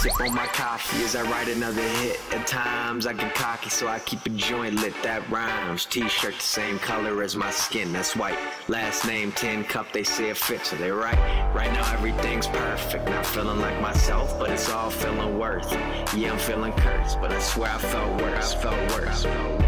Sip on my coffee as I write another hit. At times I get cocky, so I keep a joint lit. That rhymes. T-shirt the same color as my skin, that's white. Last name 10 cup, they say it fits, so they right. Right now everything's perfect. Not feeling like myself, but it's all feeling worth. Yeah, I'm feeling cursed, but I swear I felt worse. I felt worse.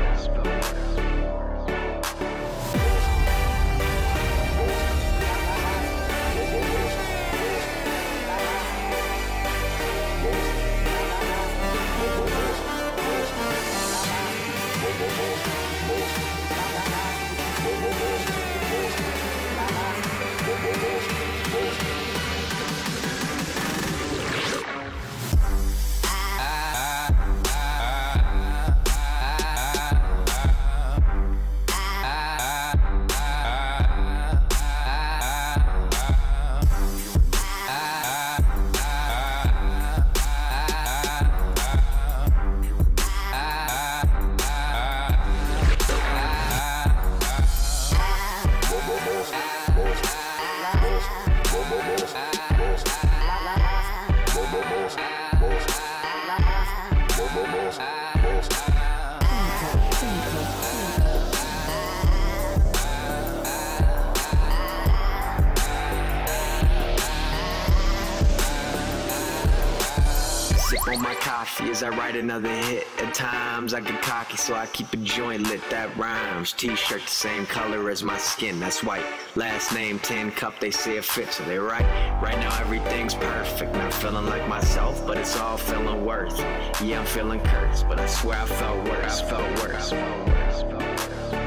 On my coffee as I write another hit. At times I get cocky, so I keep a joint lit. That rhymes. T-shirt the same color as my skin, that's white. Last name 10 cup, they say it fits, so they right. Right now everything's perfect. Not feeling like myself, but it's all feeling worth. Yeah, I'm feeling cursed, but I swear I felt worse. I felt worse. I felt worse. I felt worse.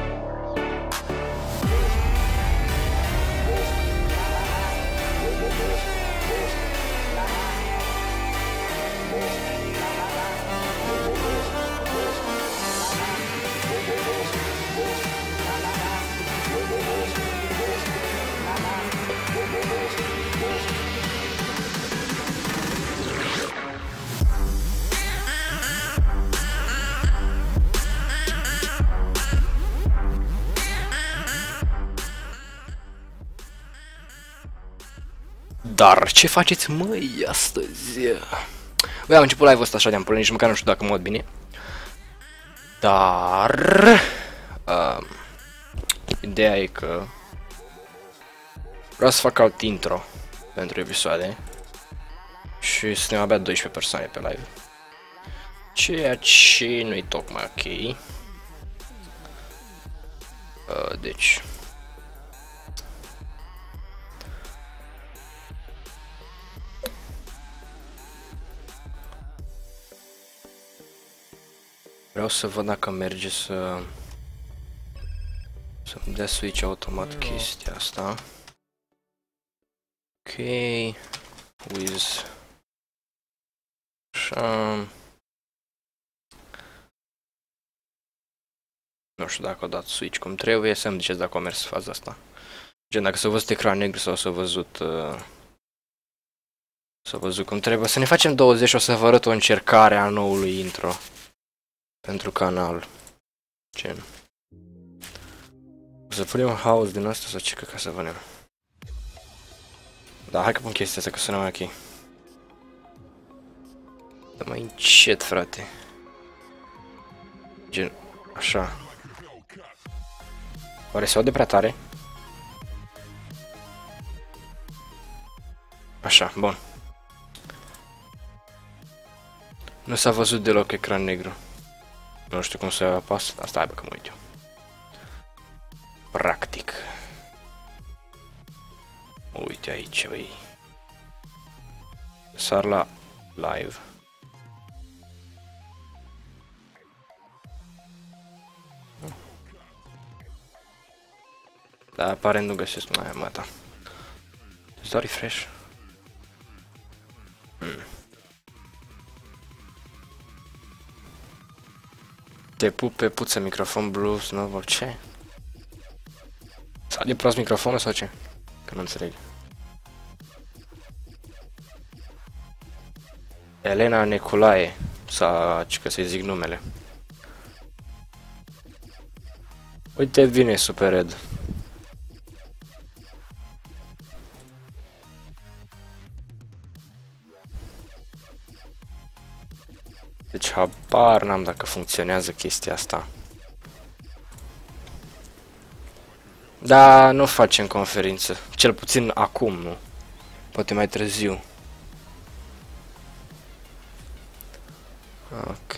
Dar ce faceți, măi, astăzi? Băi, am început live-ul ăsta așa de ampul, nici măcar nu știu dacă mă aud bine. Dar ideea e că vreau să fac alt intro pentru episoade și suntem abia 12 persoane pe live, ceea ce nu-i tocmai ok. Deci vreau să văd dacă merge să îmi dea switch automat chestia asta. Ok, with așa. Nu știu dacă a dat switch cum trebuie, să-mi ziceți dacă a mers faza asta. Gen, dacă s-a văzut ecran negru sau s-a văzut cum trebuie. Să ne facem 20 și o să vă arăt o încercare a noului intro pentru canal. Gen. O să punem un house din asta sau ce ca să vedem. Da, hai că pun chestia asta că sună mai ok. Dă mai încet, frate. Gen, așa. Oare se aude prea tare? Așa, bun. Nu s-a văzut deloc ecran negru. Nu știu cum să apas. Asta aibă că mă uit eu. Practic. Uite aici, băi. Sar la live. Dar aparent nu găsesc mai mata. Îți dau refresh. Te pup pe puță, microfon blue, snowball, ce? Sau de prost microfonul sau ce? Că nu înțeleg. Elena Neculae, sau ce că să-i zic numele. Uite, vine Super Red. habar n-am dacă funcționează chestia asta. Da, nu facem conferință. Cel puțin acum, nu. Poate mai târziu. Ok.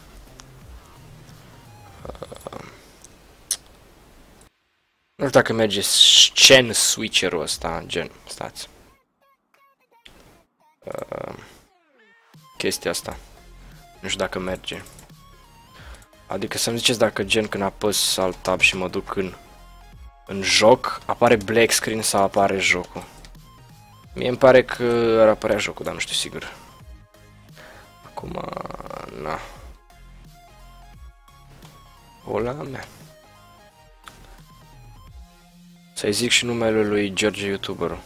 Nu știu dacă merge gen switcherul ăsta, gen, stați. Chestia asta. Nu știu dacă merge. Adică să-mi ziceți dacă gen când apăs alt tab și mă duc în joc, apare black screen sau apare jocul. Mie îmi pare că ar apărea jocul, dar nu știu sigur. Acum, na. Ola mea. Să-i zic și numele lui George YouTuberul.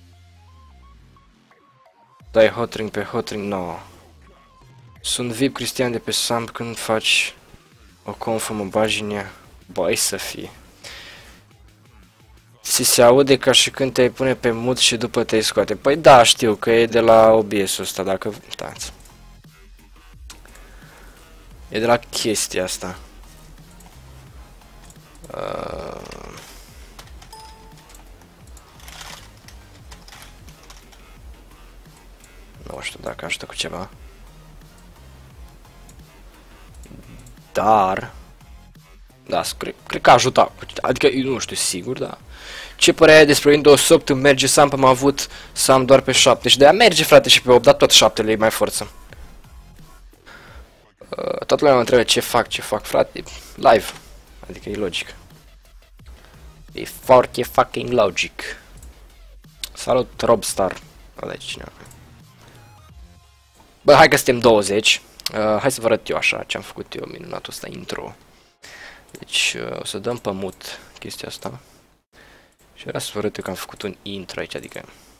Dai hotring pe hotring, no. Sunt VIP Cristian de pe Samp când faci o confă, mă bagi în ea. Băi să fie. Se aude ca și când te pune pe mut și după te scoate. Păi da, știu că e de la OBS-ul ăsta, dacă... Stați. E de la chestia asta. Nu știu dacă ajută cu ceva. Dar... Da, cred că ajuta. Adică, nu știu sigur, da. Ce părere ai despre Windows 8? Îmi merge Samp, am avut Samp doar pe 7. Și de-aia merge, frate, și pe 8, dar tot 7 e mai forță. Toată lumea mă întreabă ce fac, frate. Live. Adică e logic. E foarte fucking logic. Salut, Robstar. Ăla cineva. Bă, hai că suntem 20. Hai să vă arăt eu așa ce am făcut eu, minunatul ăsta, intro. Deci o să dăm pe mut chestia asta. Și vreau să vă arăt eu că am făcut un intro aici, adică...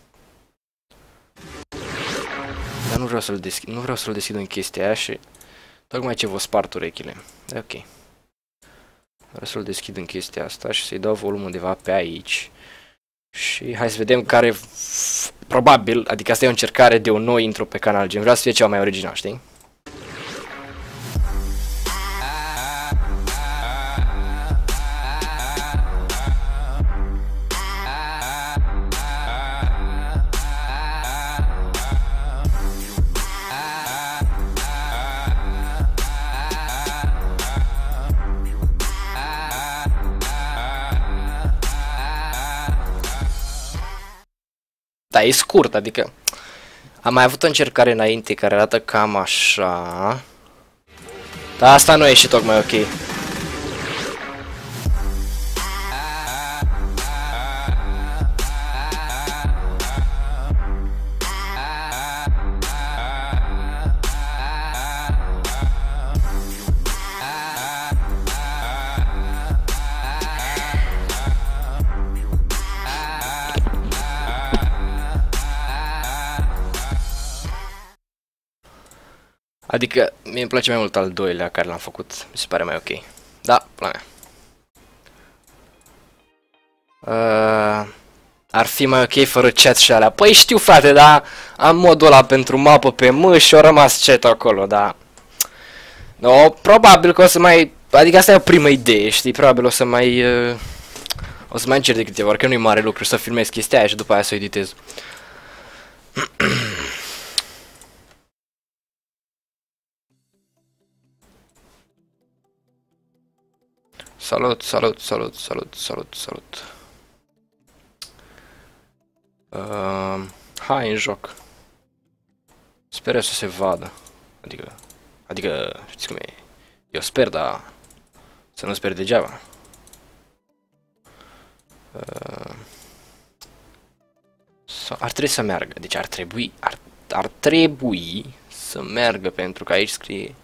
Dar nu vreau să-l deschid, nu vreau să-l deschid în chestia aia și... Tocmai ce vă spart urechile. E ok. Vreau să-l deschid în chestia asta și să-i dau volumul undeva pe aici. Și hai să vedem care... Probabil, adică asta e o încercare de un nou intro pe canal, gen vreau să fie ceva mai original, știi? Da, e scurt, adică am mai avut o încercare înainte care arată cam așa. Dar asta nu a ieșit tocmai ok. Adică, mie îmi place mai mult al doilea care l-am făcut, mi se pare mai ok. Da, la mea. Ar fi mai ok fără chat și alea. Păi știu, frate, dar am modul ăla pentru mapă pe M și a rămas chat acolo, da. No, probabil că o să mai... Adică asta e o primă idee, știi? Probabil o să mai... O să mai încerc de câteva ori, că nu-i mare lucru să filmez chestia aia și după aia să o editez. Salut, salut, salut, salut, salut, salut. Hai în joc. Sper să se vadă. Adică, știți cum e? Eu sper, dar să nu sper degeaba. Ar trebui să meargă. Deci ar trebui să meargă pentru că aici scrie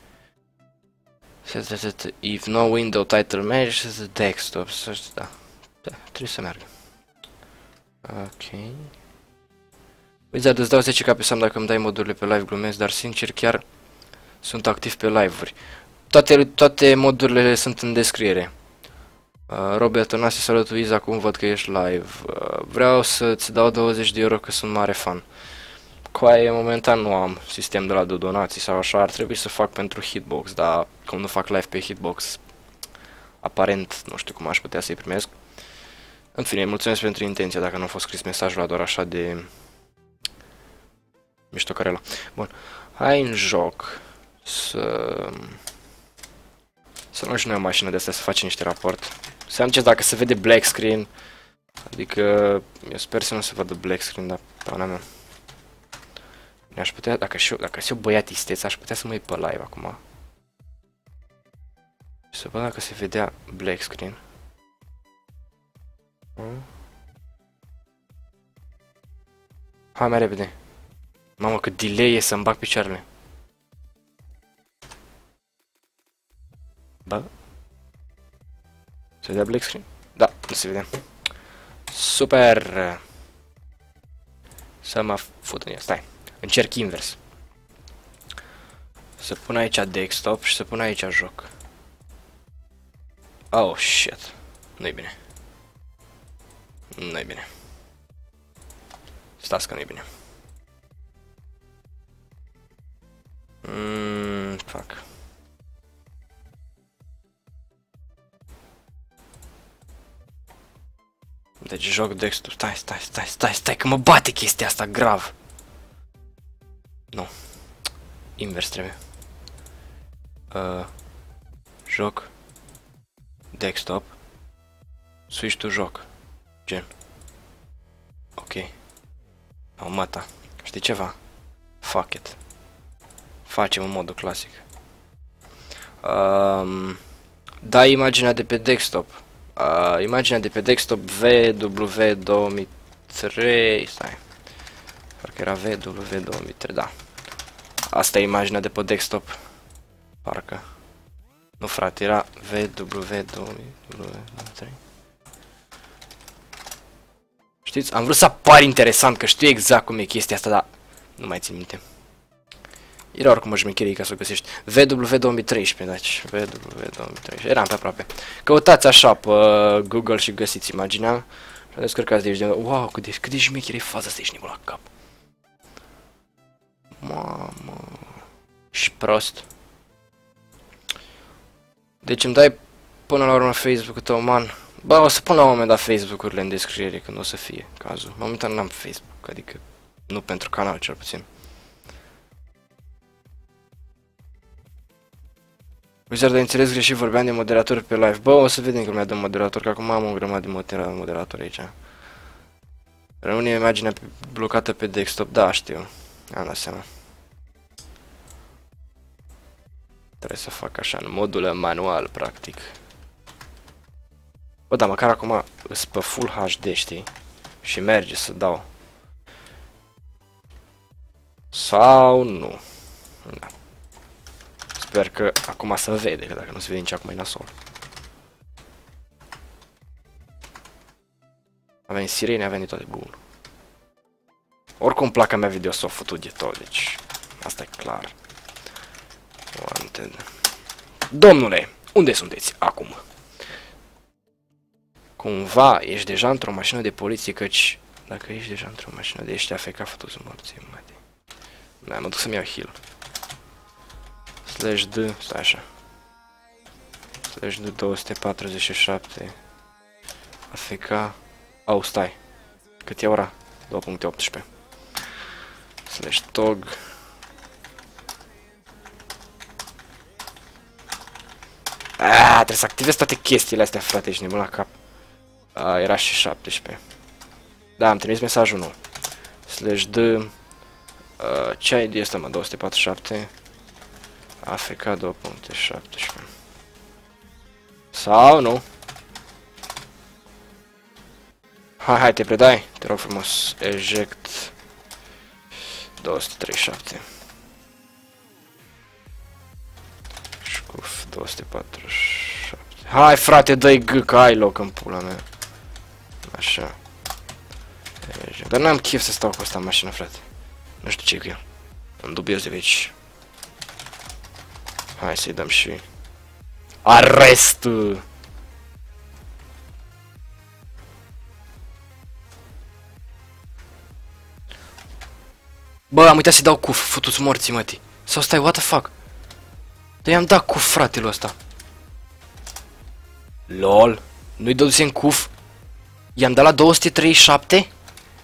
if no window title matches desktop. Da, trebuie să meargă. Ok. Wizard, îți dau 10 ca pe Sam dacă îmi dai modurile pe live, glumesc, dar sincer chiar sunt activ pe live-uri. Toate modurile sunt în descriere. Robert Onase, salut Wiz, acum văd că ești live. Vreau să-ți dau 20 de euro că sunt mare fan. Coaie, momentan nu am sistem de la de donații sau așa, ar trebui să fac pentru Hitbox, dar cum nu fac live pe Hitbox, aparent nu știu cum aș putea să-i primesc. În fine, mulțumesc pentru intenția, dacă nu a fost scris mesajul doar așa de miștocarela. Bun, hai în joc să luăm și noi o mașină de astea să facem niște raport. Să am ce dacă se vede black screen, adică eu sper să nu se vadă black screen, dar pana mea. Aș putea, dacă eu băiat isteț, aș putea să mă uit pe live acum. Și să văd dacă se vedea black screen. Hai mai repede. Mamă, cât delay e să-mi bag picioarele. Bă? Se vedea black screen? Da, nu se vedea. Super! Să mă fut în el, stai. Încerc invers. Să pun aici desktop și să pun aici joc. Oh, shit. Nu-i bine. Nu-i bine. Stați că nu-i bine. Fuck. Deci joc desktop. Stai, că mă bate chestia asta grav. Nu. Invers trebuie. Joc. Desktop. Switch to joc. Gen. Ok. O, mata. Știi ceva? Fuck it. Facem în modul clasic. Da imaginea de pe desktop. Imaginea de pe desktop VW2003. Stai. Parcă era VW2003, da. Asta e imaginea de pe desktop. Parcă. Nu, frate, era VW2003. Știți? Am vrut să apar interesant, că știu exact cum e chestia asta, dar nu mai țin minte. Era oricum o șmecherie ca să o găsești. VW2013, deci VW2013. Eram pe aproape. Căutați așa pe Google și găsiți imaginea. Și descărcați de aici de... Wow, cât de șmecherie e faza asta, ești nebun la cap. Mamă. Și prost. Deci îmi dai până la urmă Facebook-ul tău, man. Bă, o să pun la un moment dat Facebook-urile în descriere când o să fie cazul. Momentan n-am Facebook, adică nu pentru canal cel puțin. Wizard, ai înțeles greșit, vorbeam de moderator pe live. Bă, o să vedem că mi-a dat moderator, că acum am o grămadă de moderator aici. Rămâne imaginea blocată pe desktop, da, știu. Am dat seama. Trebuie să fac așa, în modul manual, practic. Bă, da, măcar acum îs pe Full HD, știi? Și merge să dau. Sau nu. Da. Sper că acum se vede, că dacă nu se vede nici acum e nasol. Avem sirene, avem de toate, bun. Oricum placa mea video s-a făcut de tot, deci asta e clar. Wanted. Domnule, unde sunteți acum? Cumva ești deja într-o mașină de poliție, căci dacă ești deja într-o mașină de ești AFK, fătu-ți morții, mate. Da, mă duc să-mi iau heal. /D, stai așa. /D 247 AFK. Au, stai. Cât e ora? 2.18. /tog. Trebuie să activez toate chestiile astea, frate, ești nebun la cap. Era și 17. Da, am trimis mesajul nou. /D. Ce ID este, mă? 247 AFK 2.17. Sau nu? Hai, te predai, te rog frumos. Eject 237. Șcuf 247. Hai, frate, dă-i G, că ai loc în pula mea. Așa. Eject. Dar n-am chef să stau cu asta în mașină, frate. Nu știu ce e cu el. Îmi dubiez de aici. Hai să-i dăm și arest! Bă, am uitat să-i dau cuf, futu-ți morții, mătii. Sau stai, what the fuck? Dar i-am dat cuf fratelul ăsta. LOL. Nu-i dăduse în cuf. I-am dat la 237?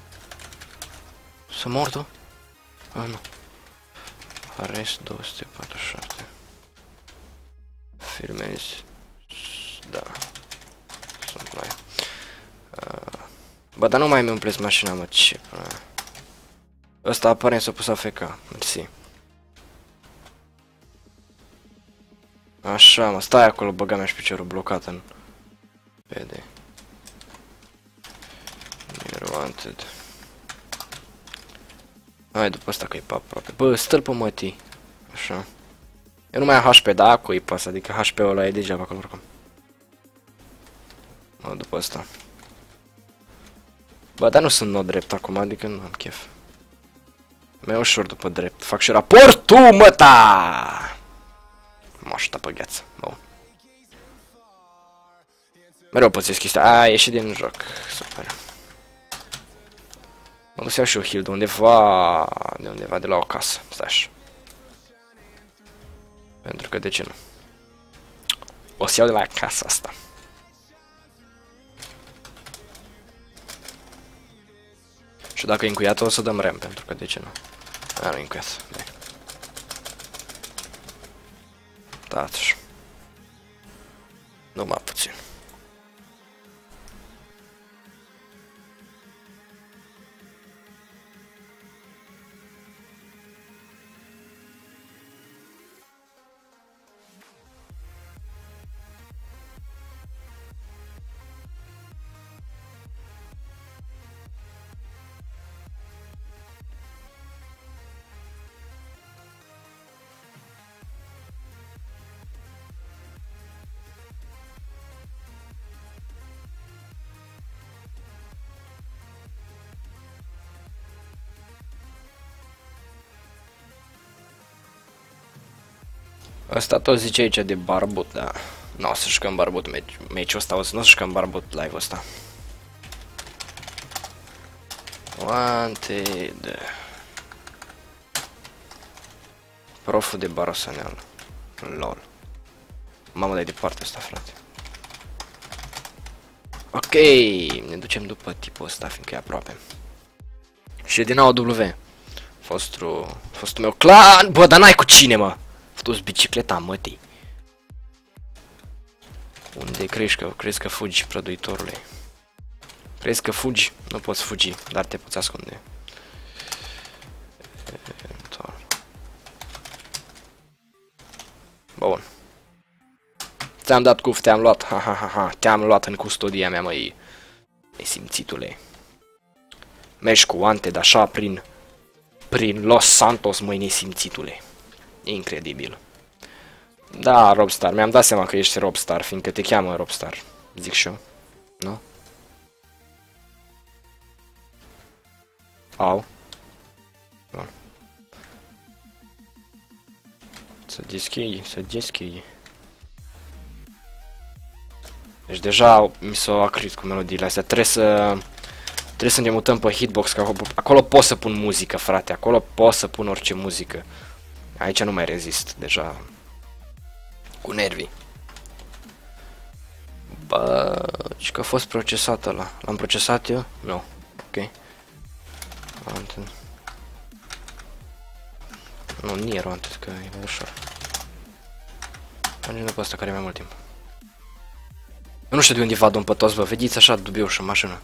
Să mor tu? Ah, nu. Arest 247. Filmezi. Da. Sunt mai. Bă, dar nu mai mi umplesc mașina, mă, ce până. Ăsta aparent s-a pus AFK. Mersi. Așa, mă, stai acolo, băga mea și piciorul blocat în PD. Near wanted. Hai după asta că e pe aproape. Bă, stâlpă, mătii. Așa. Eu nu mai am HP, dar cu pas, adică HP-ul ăla e degeaba acolo oricum. Mă, după asta. Bă, dar nu sunt nou drept acum, adică nu am chef. Mai ușor după drept. Fac și raportul, măta! Moșta pe gheață. Bun. Mereu pățesc chestia. A, ieși din joc. Super. Mă duc să iau și o heal de undeva. De undeva, de la o casă. Stai așa. Pentru că de ce nu? O să iau de la casa asta. Și dacă e încuiată o să dăm rem, pentru că de ce nu? A, nu e încuiată. Dați. Numai puțin. Asta tot zice aici de barbut, dar nu o să jucăm barbut meciul ăsta, nu o să jucăm barbut live-ul ăsta. Wanted. Proful de barosaneală. LOL. Mamă, dai departe asta, frate. Ok, ne ducem după tipul ăsta, fiindcă e aproape. Și din AOW. Fostul meu clan. Bă, dar n-ai cu cine, mă? Fătus bicicleta, mătii. Unde crezi că fugi, prăduitorule? Crezi că fugi? Nu poți fugi, dar te poți ascunde. Bun. Ți-am dat cuf, te-am luat, ha ha ha ha, te-am luat în custodia mea, măi. Nesimțitule. Mergi cu Wanted așa prin Los Santos, măi, nesimțitule. Incredibil. Da, Robstar, mi-am dat seama că ești Robstar, fiindcă te cheamă Robstar. Zic și eu. Nu? Au. Bun. Să deschide. Deci deja mi s-au acrit cu melodiile astea. Trebuie să ne mutăm pe hitbox, că acolo pot să pun muzică, frate. Acolo pot să pun orice muzică. Aici nu mai rezist, deja. Cu nervii. Bă, și că a fost procesat ăla. L-am procesat eu? Nu. Ok. Nu, Nier Wanted, că e mai ușor. Mergem pe ăsta care e mai mult timp. Eu nu știu de unde vad-o pe toți, vă vedeți așa dubiuș în mașină.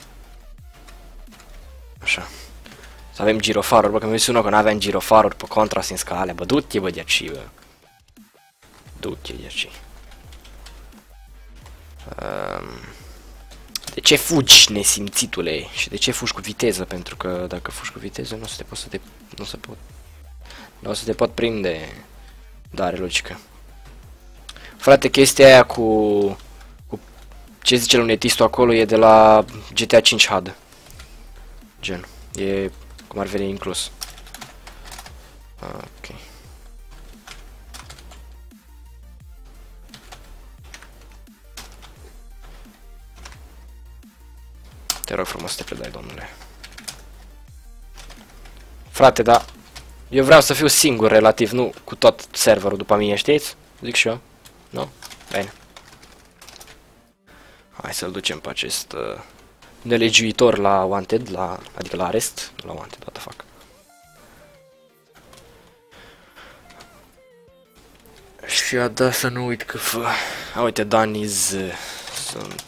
Așa. Să avem girofaruri, bă, că mi-a zis unul că n-aveam girofaruri pe contrast în scale, bă, du-te, bă, de aici, bă. Du-te de aici. De ce fugi, nesimțitule? Și de ce fugi cu viteză? Pentru că dacă fugi cu viteză nu o să te pot prinde. Da, are logică. Frate, chestia aia cu ce zice lunetistul acolo e de la GTA 5 HUD. Gen, e cum ar veni inclus. Ok. Te rog frumos să te predai, domnule. Frate, da. Eu vreau să fiu singur relativ, nu cu tot serverul după mine, știți? Zic și eu. Nu? Bine. Hai să-l ducem pe acest nelegiuitor la wanted, adică la arest, nu la wanted, what the fuck. Și a da să nu uit că uite, Daniz sunt...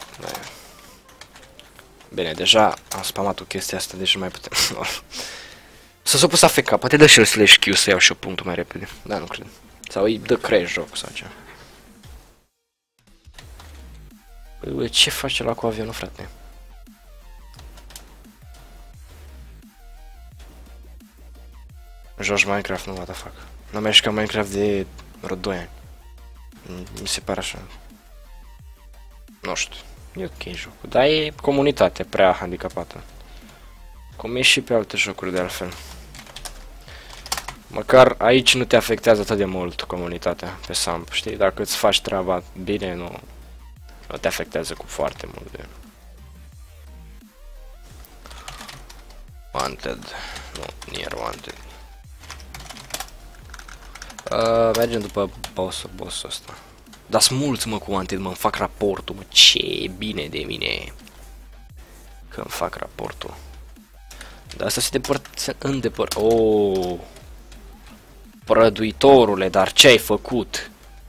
Bine, deja am spamat o chestie asta, deci nu mai putem. Să s-o pus AFK, poate dă și el slash Q să iau și eu punctul mai repede. Da, nu cred. Sau îi dă crash joc sau ceva. Păi, ce face la cu avionul, frate? Joci Minecraft, nu, what the fuck. Nu am jucat Minecraft de vreo 2 ani. Mi se pare așa. Nu știu. E ok jocul, dar e comunitate prea handicapată. Cum e și pe alte jocuri de altfel. Măcar aici nu te afectează atât de mult comunitatea pe Samp, știi? Dacă îți faci treaba bine, nu te afectează cu foarte mult de... Wanted. Nu, near wanted. Mergem după bossul ăsta. Dar sunt mulți, mă, cu wanted, mă, îmi fac raportul, mă, ce bine de mine că îmi fac raportul. Dar asta se îndepăr... Oh, prăduitorule, dar ce ai făcut?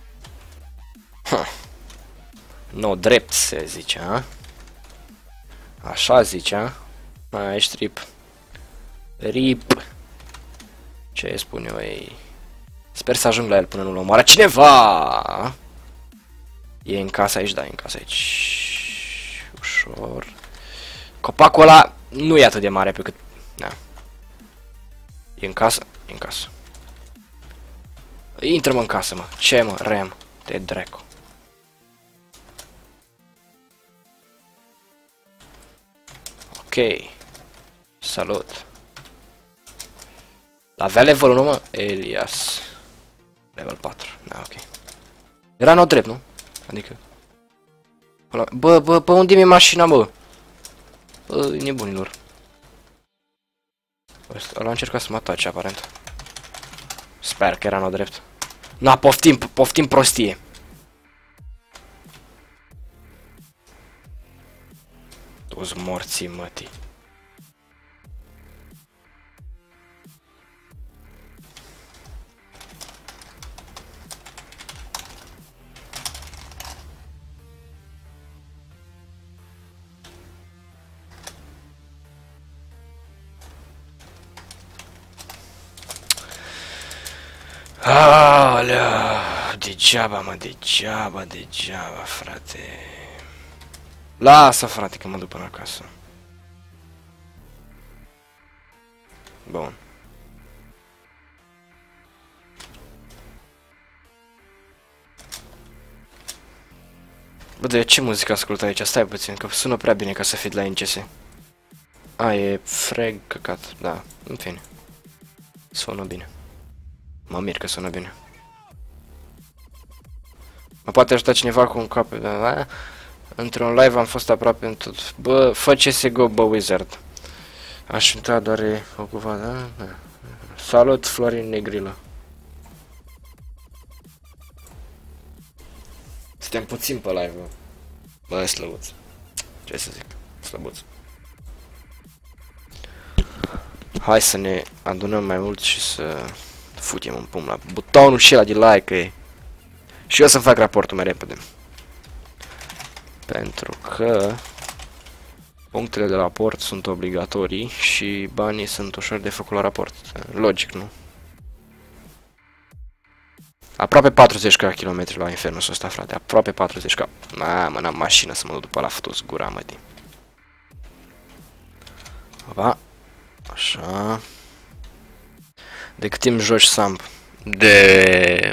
No, drept se zice, a? Așa zicea. Mai ești rip. Rip. Ce spun eu ei? Sper să ajung la el până nu-l omoară cineva. E în casă aici, da, e în casă aici. Ușor. Copacul ăla nu e atât de mare pe cât... Da. E în casă? E în casă. Intră-mă în casă, mă. Ce, mă? Rem. De dracu. Ok. Salut. Avea level 1, mă? Elias. Level 4. Da, ok. Era nou drept, nu? Adică... Bă, unde mi-e mașina, bă? Bă, nebunilor. Ăla a încercat să mă atace, aparent. Sper că era nou drept. Na, poftim prostie. Toți morții, mătii. Alea, degeaba, mă, degeaba, frate. Lasă, frate, că mă duc până acasă. Bun. Bă, de ce muzică ascult aici? Stai puțin, că sună prea bine ca să fie de la NCS. A, e freg căcat, da, în fine. Sună bine. Mă mir că sună bine. Mă poate ajuta cineva cu un cap, da? Într-un live am fost aproape în tot. Bă, fă CSGO, bă, Wizard. Aș intra doar ocupat, da? Salut, Florin Negrilă. Suntem puțin pe live, bă. Bă, slăbuț. Ce să zic? Slăbuț. Hai să ne adunăm mai mult și să futem în pumn la butonul și ăla de like. Și eu să fac raportul mai repede. Pentru că punctele de raport sunt obligatorii și banii sunt ușor de făcut la raport. Logic, nu? Aproape 40 ca kilometri la infernul ăsta, frate. Aproape 40 ca... Mă, n-am mașină să mă duc după la futus gura, mătii. Opa. Așa. De cât timp joci Samp? De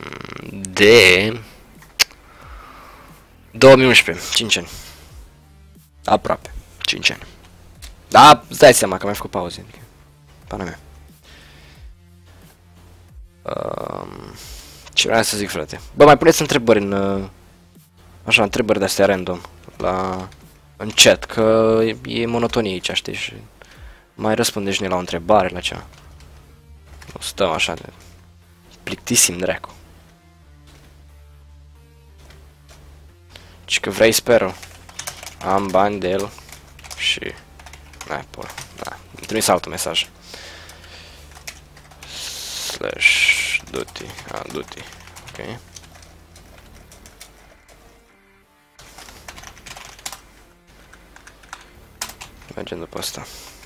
2011, 5 ani. Aproape, 5 ani. Da, îți dai seama că mi-ai făcut pauze. Pana mea. Ce vreau să zic, frate? Bă, mai puneți întrebări în... Așa, întrebări de-astea random. În chat, că e monotonie aici, știi? Și mai răspundeți la o întrebare, la cea. Nu stăm așa de... Plictisim, dracu. Și că vrei, speră. Am bani de el. Și... N-ai pula. Da. Îmi trimis altul mesaj. Slash... Duty. Duty. Ok. Mergem după asta.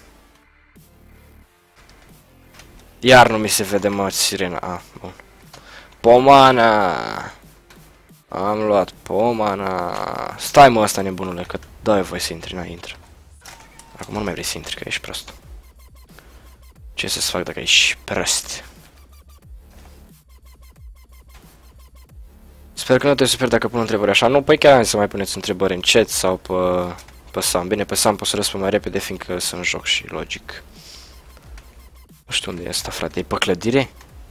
Iar nu mi se vede, mă, sirena. Bun. Pomana! Am luat pomana. Stai, mă, ăsta nebunule, că dai voie să intri, n-ai intră. Acum nu mai vrei să intri, că ești prost. Ce să-ți fac dacă ești prost? Sper că nu te superi dacă pun întrebări așa. Nu, păi chiar am să mai puneți întrebări în chat sau pe Sam. Bine, pe Sam pot să răspund mai repede, fiindcă sunt în joc și logic. Nu știu unde e asta, frate. E pe clădire?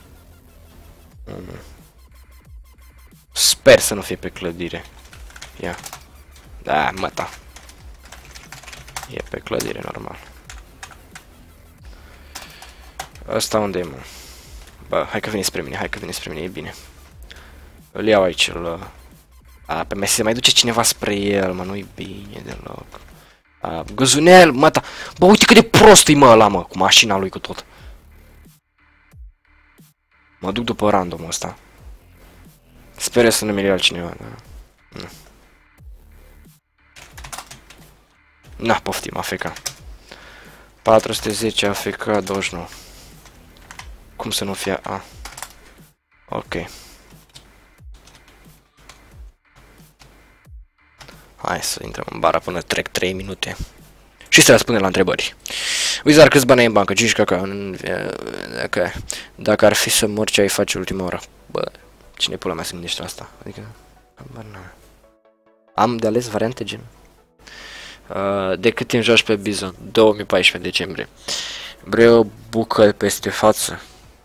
Sper să nu fie pe clădire. Ia. Da, mă, da. E pe clădire, normal. Asta unde e, mă? Bă, hai că vine spre mine, e bine. Îl iau aici, pe mese se mai duce cineva spre el, mă, nu-i bine deloc. Găzunel, mă, da. Bă, uite cât de prost e, mă, ăla, mă, cu mașina lui, cu tot. Mă duc după random ăsta. Sper să nu mi-l ia altcineva, da? Nu. Na, poftim, AFK. 410 AFK 29. Cum să nu fie A? Ok. Hai să intrăm în bara până trec 3 minute. Și să răspundem la întrebări. Wizard, câți bani ai în bancă? 5 caca. Dacă ar fi să mor, ce ai face ultima oră? Bă, cine pula mea se gândește la asta? Adică... Am de ales variante gen. De cât timp joci pe Bizon? 2014 decembrie. Vreau o bucă peste față.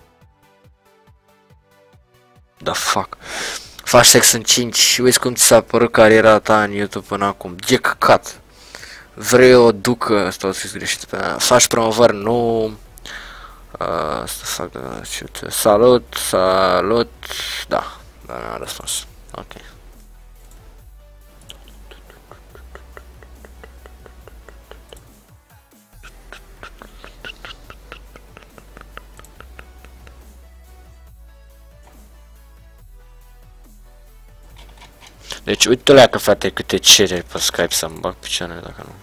The fuck. Faci sex în 5 și uiți cum ți s-a părut cariera ta în YouTube până acum. Ce căcat. Vreau o ducă. Asta o scris greșit pe mea. Faci promovări? Nu. Să fac... Salut. Salut. Da. Dar n-am răspuns. Ok. Deci uite-o că frate câte cereri pe Skype să-mi bag picioarele dacă nu.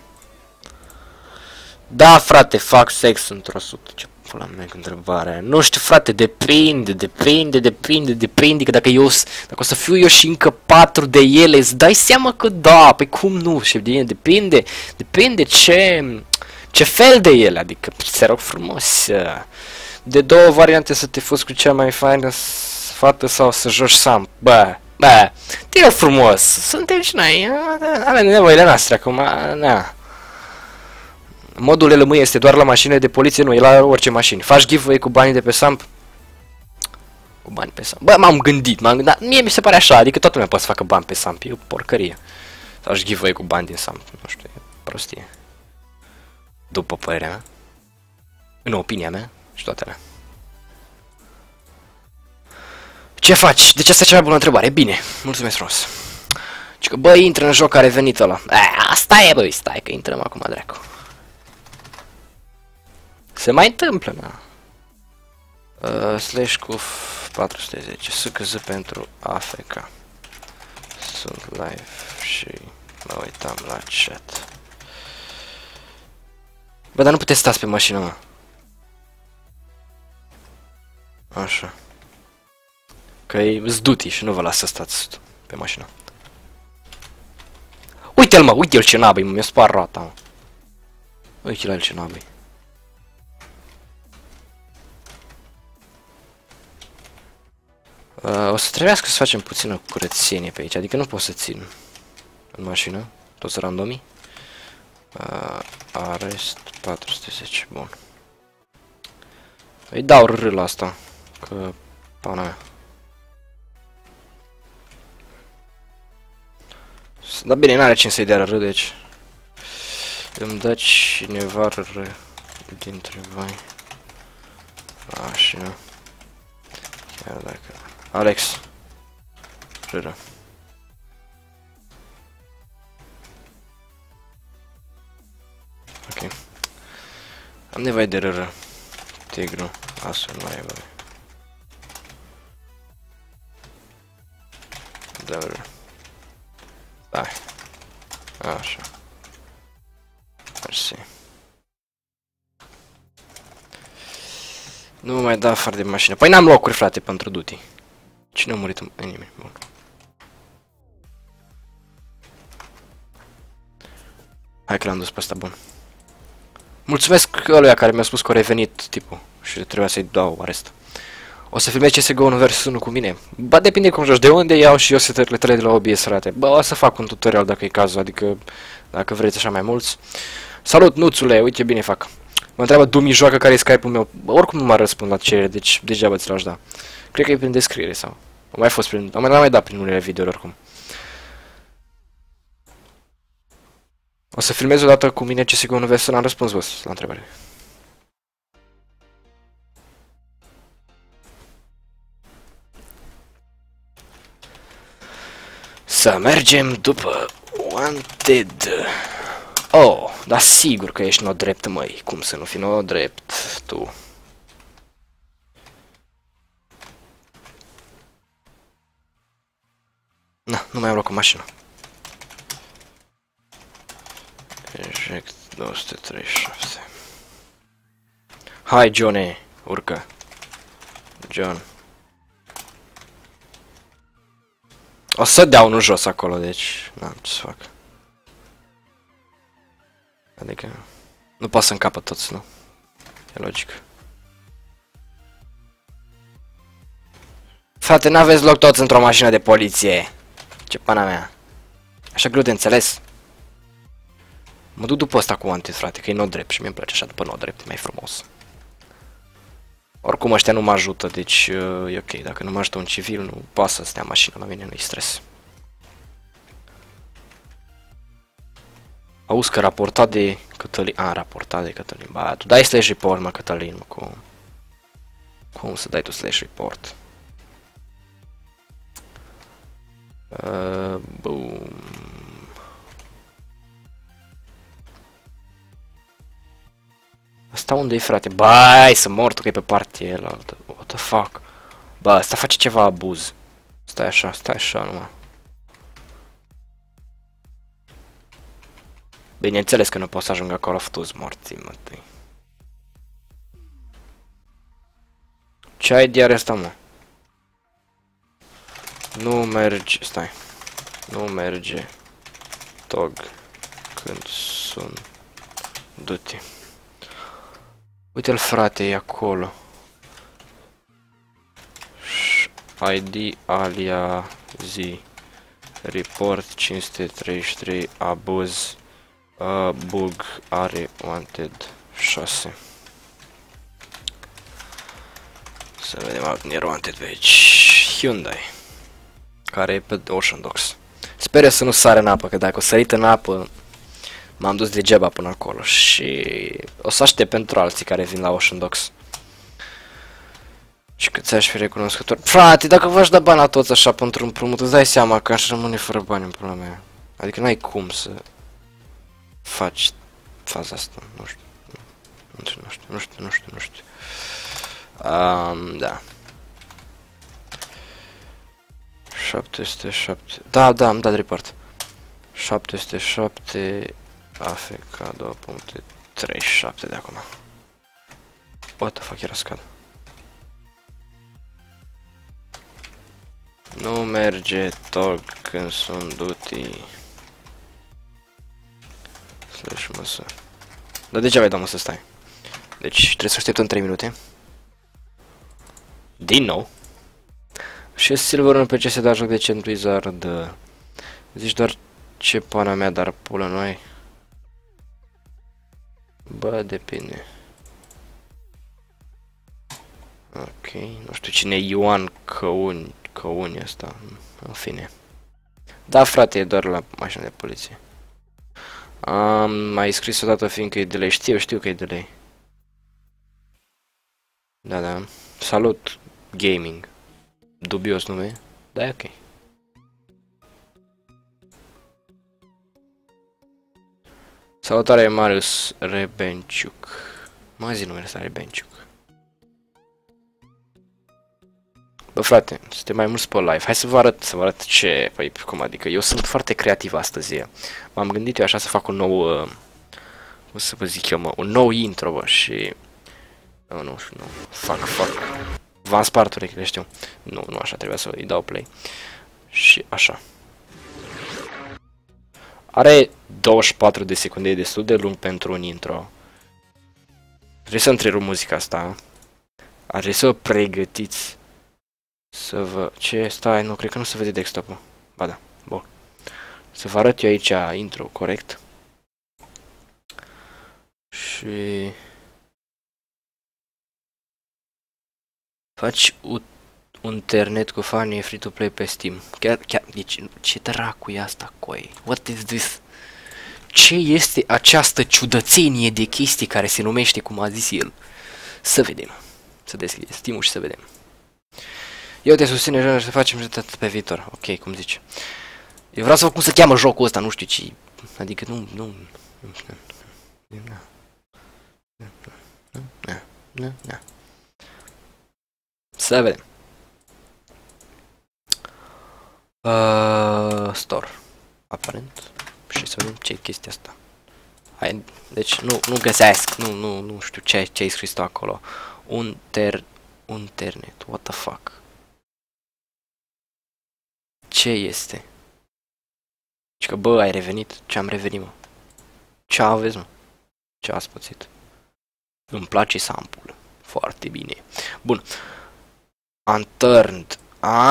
Da frate, fac sex într-o sută. Ce pula mea cu întrebarea. Nu știu frate, depinde că dacă o să fiu eu și încă 4 de ele, îți dai seama că da, păi cum nu? Și depinde ce fel de ele, adică te rog frumos. De două variante să te fuzi cu cea mai faină fată sau să joci Sam. Bă, te rog frumos, suntem și noi, avem nevoile noastre acum, na. Modul de lămâie este doar la mașinile de poliție, nu, e la orice mașini. Faci giveaway cu banii de pe Samp? Cu bani pe Samp. Bă, m-am gândit, dar mie mi se pare așa, adică toată lumea poate să facă bani pe Samp, e o porcărie. Faci giveaway cu bani din Samp, nu știu, e prostie. După părerea mea. În opinia mea și toate alea. Ce faci? Deci asta e cea mai bună întrebare. Bine, mulțumesc frumos. Deci că, bă, intră în joc care a venit ăla. Asta e, băi, stai că intrăm acum, dracu. Se mai întâmplă, na. Slash cu 410. SKZ pentru AFK. Sunt live și mă uitam la chat. Bă, dar nu puteți stați pe mașină, mă. Așa. Că e zduti și nu vă las să stați pe mașină. Uite-l, mă, uite-l ce nabă-i, mă, mi-a spart roata, mă. Uite-l la el ce nabă-i. O să trebuiască să facem puțină curățenie pe aici, adică nu pot să țin în mașină, toți randomii. Arest 410, bun. Îi dau R la asta, că pana mea. Dar bine, n-are cine să-i dea R, deci îmi dă cineva R dintre voi. Așa. Chiar dacă... Alex. Râră. Ok. Am nevoie de râră. Tigru. Asta nu mai e, bă. Da, râră. Dai. Așa. Mersi. Nu mai da afară de mașină. Păi n-am locuri, frate, pentru duty. Cine a murit în nimeni? Bun. Hai că l-am dus pe ăsta, bun. Mulțumesc ăluia care mi-a spus că a revenit tipul și trebuia să-i dau arest. O să filmez CSGO 1 vs 1 cu mine. Ba, depinde cum joci, de unde iau și eu setările 3 de la OBS, frate. Bă, o să fac un tutorial dacă e cazul, adică dacă vreți așa mai mulți. Salut, nuțule, uite bine fac. Mă întreabă Dumi joacă care e Skype-ul meu. Bă, oricum nu m-a răspund la cerere, deci degeaba ți l-aș da. Cred că e prin descriere sau... Am mai fost prin... Am mai dat prin unele video oricum. O să filmez o dată cu mine CSGO 1 vs 1, am răspuns, boss, la întrebare. Să mergem după Wanted. Oh, dar sigur că ești no-drept, măi. Cum să nu fi no-drept, tu? Na, nu mai am loc în mașină. Eject 237. Hai, Johnny, urcă. John. O să dea unul jos acolo, deci n-am ce să fac. Adică nu pot să încapă toți, nu? E logic. Frate, n-aveți loc toți într-o mașină de poliție. Ce pana mea. Așa greu de înțeles. Mă duc după ăsta cu Wanted, frate, că e no-drept și mi-mi place așa după no-drept, mai frumos. Oricum ăștia nu mă ajută, deci e ok. Dacă nu mă ajută un civil, nu poate să stea mașina la mine, nu-i stres. Auzi că raportat de Cătălin... raportat de Cătălin. Ba, tu dai slash report, mă, Cătălin, mă, cum să dai tu slash report? Boom. Asta unde e, frate? Bai, să mor tu că e pe partea ăla. What the fuck? Bă, asta face ceva abuz. Stai așa numai. Bineînțeles că nu pot să ajung acolo, fătuți morții, mă, tăi. Ce ai de asta, mă? Nu merge, stai. Nu merge. Tog. Când sun. Du-te. Uite-l, frate, e acolo. ID alia zi. Report 533 abuz. Bug are Wanted 6. Să vedem altnier Wanted pe aici. Hyundai. Care e pe Ocean Docks. Sper să nu sare în apă, că dacă o sărit în apă m-am dus degeaba până acolo și o să aștept pentru alții care vin la Ocean Docks. Și cât ți-aș fi recunoscător. Frate, dacă v-aș da bani la toți așa pentru împrumut, îți dai seama că aș rămâne fără bani în pula mea. Adică n-ai cum să faci faza asta, nu știu. Nu știu. Da. 707. Da, am dat report. 707 AFK 2.37 de acum. What the fuck, era scad. Nu merge tog când sunt duty. Slash măsă. Dar degeaba dăm să stai. Deci trebuie să așteptăm 3 minute. Din nou. Și Silver în PC se da joc decent Wizard. Zici doar ce pana mea, dar pula noi. Bă, depinde. Ok, nu știu cine e Ioan Căuni ăsta. În fine. Da, frate, e doar la mașina de poliție. Am mai scris odată fiindcă e delay. Știu că e delay. Da, da. Salut, gaming. Dubios nume, da, e ok. Salutare, Marius Rebenciuc. Mă zi numele ăsta, Rebenciuc. Bă, frate, suntem mai mulți pe live. Hai să vă arăt ce... Păi, cum adică? Eu sunt foarte creativ astăzi. M-am gândit eu așa să fac un nou... cum să vă zic eu, mă? Un nou intro, bă, și... Nu. Fuck. V-am spart urechile, știu. Nu așa, trebuia să îi dau play. Și așa. Are 24 de secunde, e destul de lung pentru un intro. Trebuie să întrerup muzica asta. Ar trebui să vă pregătiți. Să vă... Ce? Stai, nu, cred că nu se vede desktop-ul. Ba da, bun. Să vă arăt eu aici intro corect. Și... Faci un internet cu fanii free-to-play pe Steam. Chiar, deci, ce dracu e asta, coi? What is this? Ce este această ciudățenie de chestii care se numește cum a zis el? Să vedem. Să deschidem Steam-ul și să vedem. Eu te susțin în să facem judecată pe viitor. Ok, cum zici. Eu vreau să văd cum se cheamă jocul ăsta, nu știu ce. Adică nu. Să vedem. Store. Aparent. Și să vedem ce e chestia asta. Hai, deci nu găsesc, nu știu ce ai scris acolo. Internet, what the fuck? Ce este? Și că bă, ai revenit? Ce am revenit, mă? Ce aveți, mă? Ce ați pățit? Îmi place sample. Foarte bine. Bun. Unturned.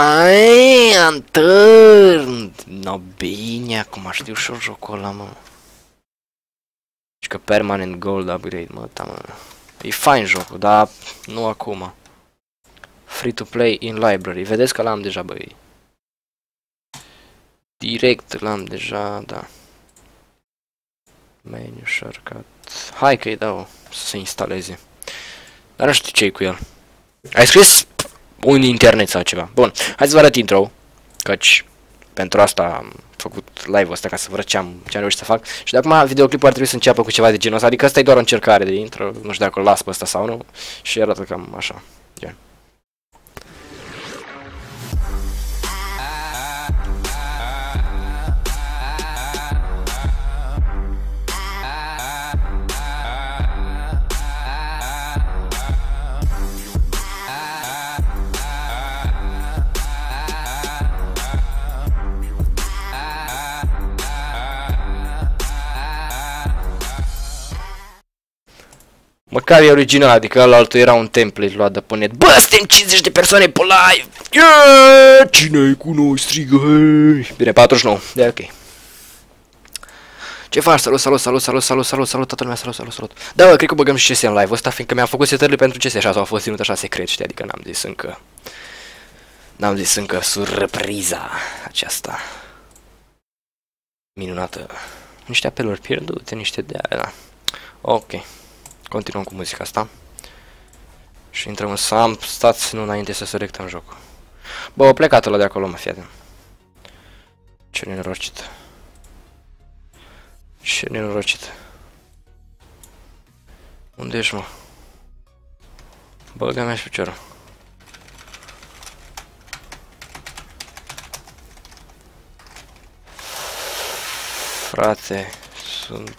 Unturned. No, bine, acum știu și jocul ăla, mă. Și că permanent gold upgrade, mă, E fain jocul, dar nu acum. Free to play in library. Vedeți că l-am deja, băi. Direct l-am deja, da. Menu shortcut. Hai că îi dau să se instaleze. Dar nu știu ce e cu el. Ai scris un internet sau ceva. Bun, hai să vă arăt intro. Căci pentru asta am făcut live-ul ăsta ca să vă arăt ce am reușit să fac. Și de acum videoclipul ar trebui să înceapă cu ceva de genul ăsta. Adică asta e doar o încercare de intro. Nu știu dacă o las pe ăsta sau nu. Și arată cam așa. Gen. Măcar e original, adică ălaltul era un template luat de pe net. Bă, suntem 50 de persoane pe live! Yeah! Cine e cu noi? Strigă, hei! Bine, 49, de ok. Ce faci? Salut, toată lumea, salut. Da, bă, cred că băgăm și CS în live ăsta, fiindcă mi-am făcut setările pentru CS așa, sau a fost ținut așa secret, știi, adică n-am zis încă surpriza aceasta. Minunată. Niște apeluri pierdute, niște de alea, da. Ok. Continuăm cu muzica asta. Și intrăm în SAM. Stați, nu înainte să selectăm jocul. Bă, a plecat ăla de acolo, mă, fii atent. Ce nenorocit. Ce nenorocit. Unde ești, mă? Băga mea și piciorul. Frate, sunt...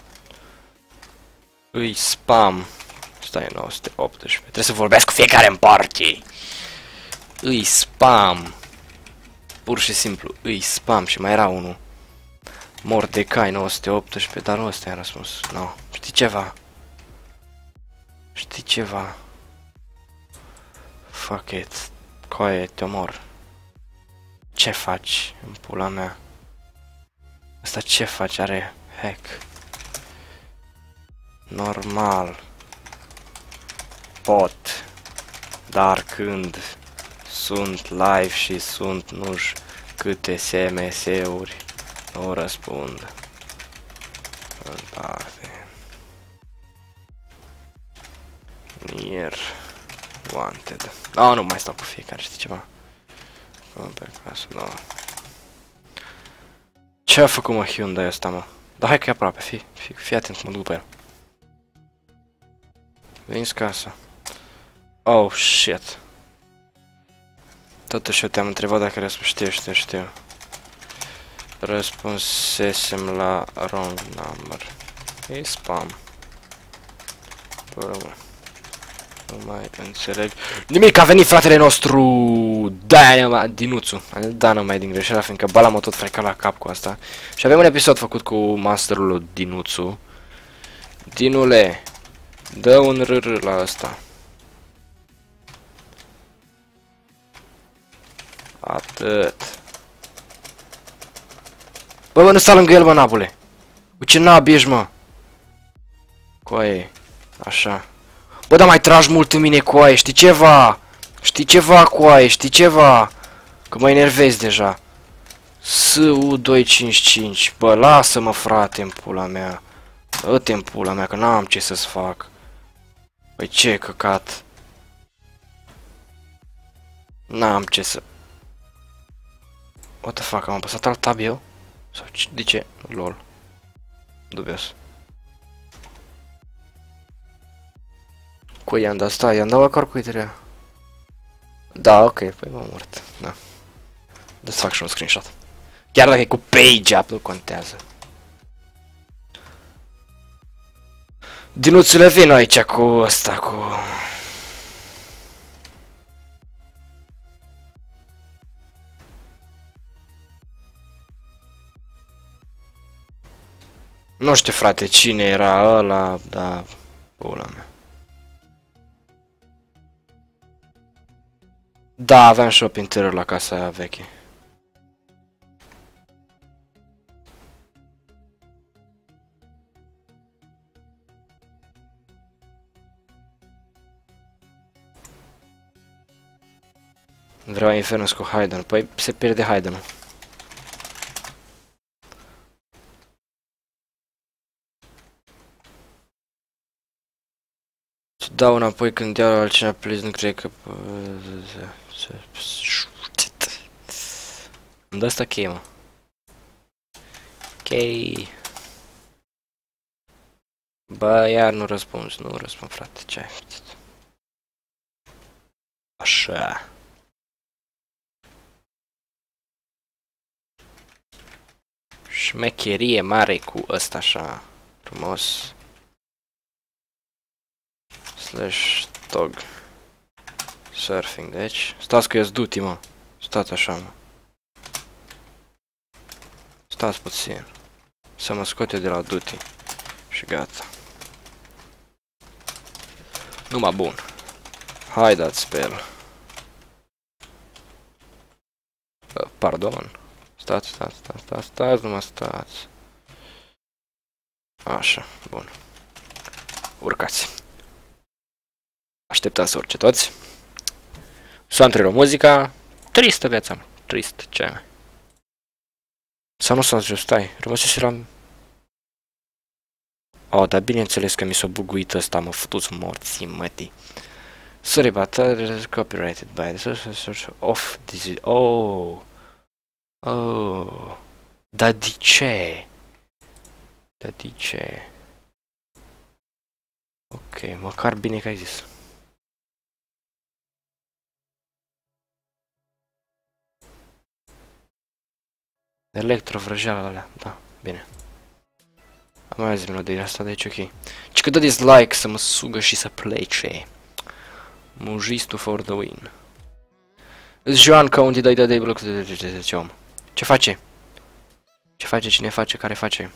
Îi spam. Stai, 918. Trebuie să vorbesc cu fiecare în parte. Îi spam. Pur și simplu, îi spam. Și mai era unul. Mordecai 918, dar nu ăsta i-a răspuns. No. Știi ceva? Știi ceva? Fuck it. Coaie, te omor. Ce faci în pula mea? Ăsta ce faci? Are hack. Normal. Pot. Dar când sunt live și sunt nu știu câte SMS-uri, nu răspund. În parte. Nier. Wanted. Nu mai stau cu fiecare, știi ceva? Pe acasă, da. Ce a făcut, mă, Hyundai ăsta, mă? Dar hai că e aproape, fii atent, mă duc după el. Vinzi casa. Oh, shit. Totuși eu te-am întrebat dacă știu. Răspunsesem la wrong number. E spam. Bă, nu mai înțeleg. Nimic, a venit fratele nostru! Da, Dinuțu. Da, nu mai din greșeala, fiindcă bala mă tot freca la cap cu asta. Și avem un episod făcut cu masterul Dinuțu. Dinule, dă un rr la asta. Atât. Bă, nu sta lângă el, bă, nabule. Cu ce nab ești, mă? Coaie. Așa. Bă, dar mai tragi mult în mine, coaie, știi ceva? Știi ceva, coaie, știi ceva? Că mă enervezi deja. SU255. Bă, lasă-mă, frate, în pula mea. Dă-te în pula mea, că n-am ce să-ți fac. Păi ce căcat. N-am ce să... What the fuck, am apăsat alt tab eu? Sau de ce? LOL. Dubios. Cu i-am dat, stai, i-am dat la carcuiterea. Da, ok, păi m-am murit, da. Dă-ți fac și un screenshot. Chiar dacă e cu page up, nu contează. Dinuțule, vin aici cu ăsta, cu... Nu știu, frate, cine era ăla, da, pula mea. Da, aveam și o interior la casa aia veche. Vreau Infernus cu Haydn, păi se pierde Haydn-ul. Dau înapoi când iau altcineva, please, nu cred că... Îmi dă asta cheie, mă. Ok. Bă, iar nu răspunzi, nu răspund, frate, ce ai făcut? Așa. Șmecherie mare cu ăsta așa, frumos. Slash dog surfing, deci stați că eu-s duty, mă. Stați așa, mă. Stați puțin. Să mă scot eu de la duty. Și gata. Numai bun. Hai dați spell. Pardon. Stați, numai stați. Așa, bun. Urcați. Așteptați să urce toți. S-a întrerupt muzica. Tristă viața, mă. Trist, ce mai. Sau nu s-a jos, stai. Rămăsese la... Oh, dar bineînțeles că mi s-a buguit ăsta, mă, futu-ți morții, mătii. Sorry, but that is copyrighted by the source of this... Oh. Oh. Dar de ce? Dar de ce? Ok, măcar bine că ai zis. Electro-vrăjeala alea, da, bine. Am mai auzit melodia asta, deci ok. Și că dă dislike să mă sugă și să plece. Mujistul for the win. Joan, ca unde dai de bloc de ce om? Ce face? Ce face? Cine face? Care face?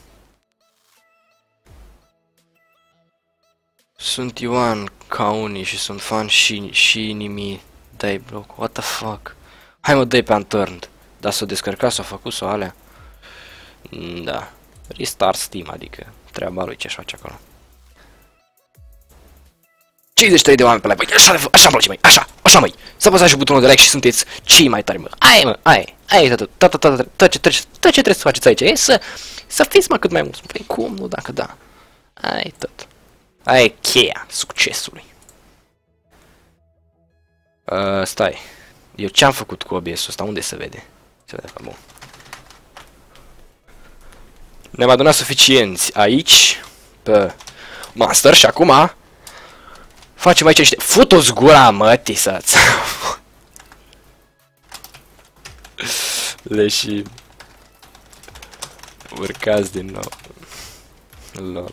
Sunt Ioan ca unii și sunt fan și nimic. Dai bloc. What the fuck? Hai mă, dai pe unturned. Dar s-o descărcat, s-o făcut, s-o alea. Da. Restart Steam, adică treaba lui ce-și face acolo. 53 de oameni pe live, așa îmi place, măi, așa, măi. Să apăsați și butonul de like și sunteți cei mai tari, mă. Aia, tot ce trebuie să faceți aici e să fiți, mă, cât mai mulți. Păi cum, nu, dacă da. Aia e tot. Aia e cheia succesului. Stai. Eu ce-am făcut cu OBS-ul ăsta? Unde se vede? Se vede, bun. Ne-am adunat suficienți aici, pe master, și acum facem aici niște... Fut-o-ți gura, mă, tisați! Leși... Urcați din nou. Lol.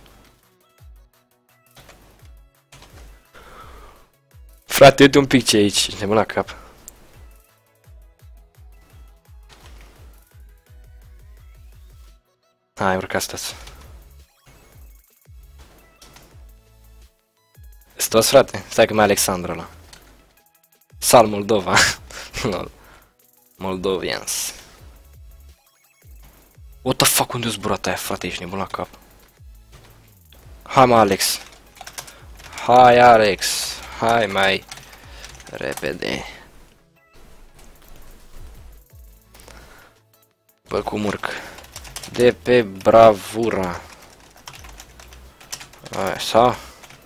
Frate, uite un pic ce e aici, ne mă la cap. Hai, urcați toți. Sunt toți, frate? Stai că mai e Alexandra ăla. Sal Moldova. Lol. Moldovians. What the fuck, unde-o zburat aia, frate, ești nebun la cap. Hai, mă, Alex. Hai, Alex. Hai, mai repede. Bă, cum urc. De pe bravura. Hai, sau?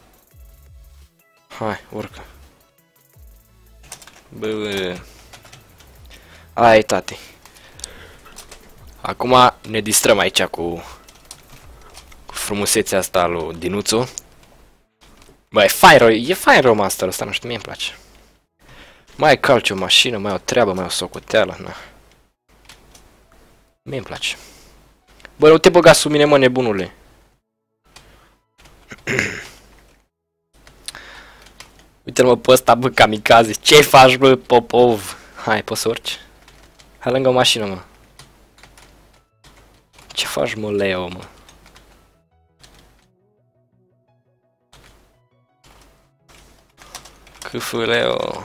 Hai, urcă. Bă. Hai, tati. Acum ne distrăm aici cu frumusețea asta lui Dinuțu. Bă, e fain rău master ăsta, nu știu, mie îmi place. Mai calci o mașină, mai o treabă, mai o socoteală, na. Mie îmi place. Bă, nu te băga sub mine, mă, nebunule. Uite-l, mă, pe ăsta, bă, kamikaze. Ce faci, bă, Popov? Hai, poți să urci? Hai lângă o mașină, mă. Ce faci, mă, Leo, mă? Câfă, Leo.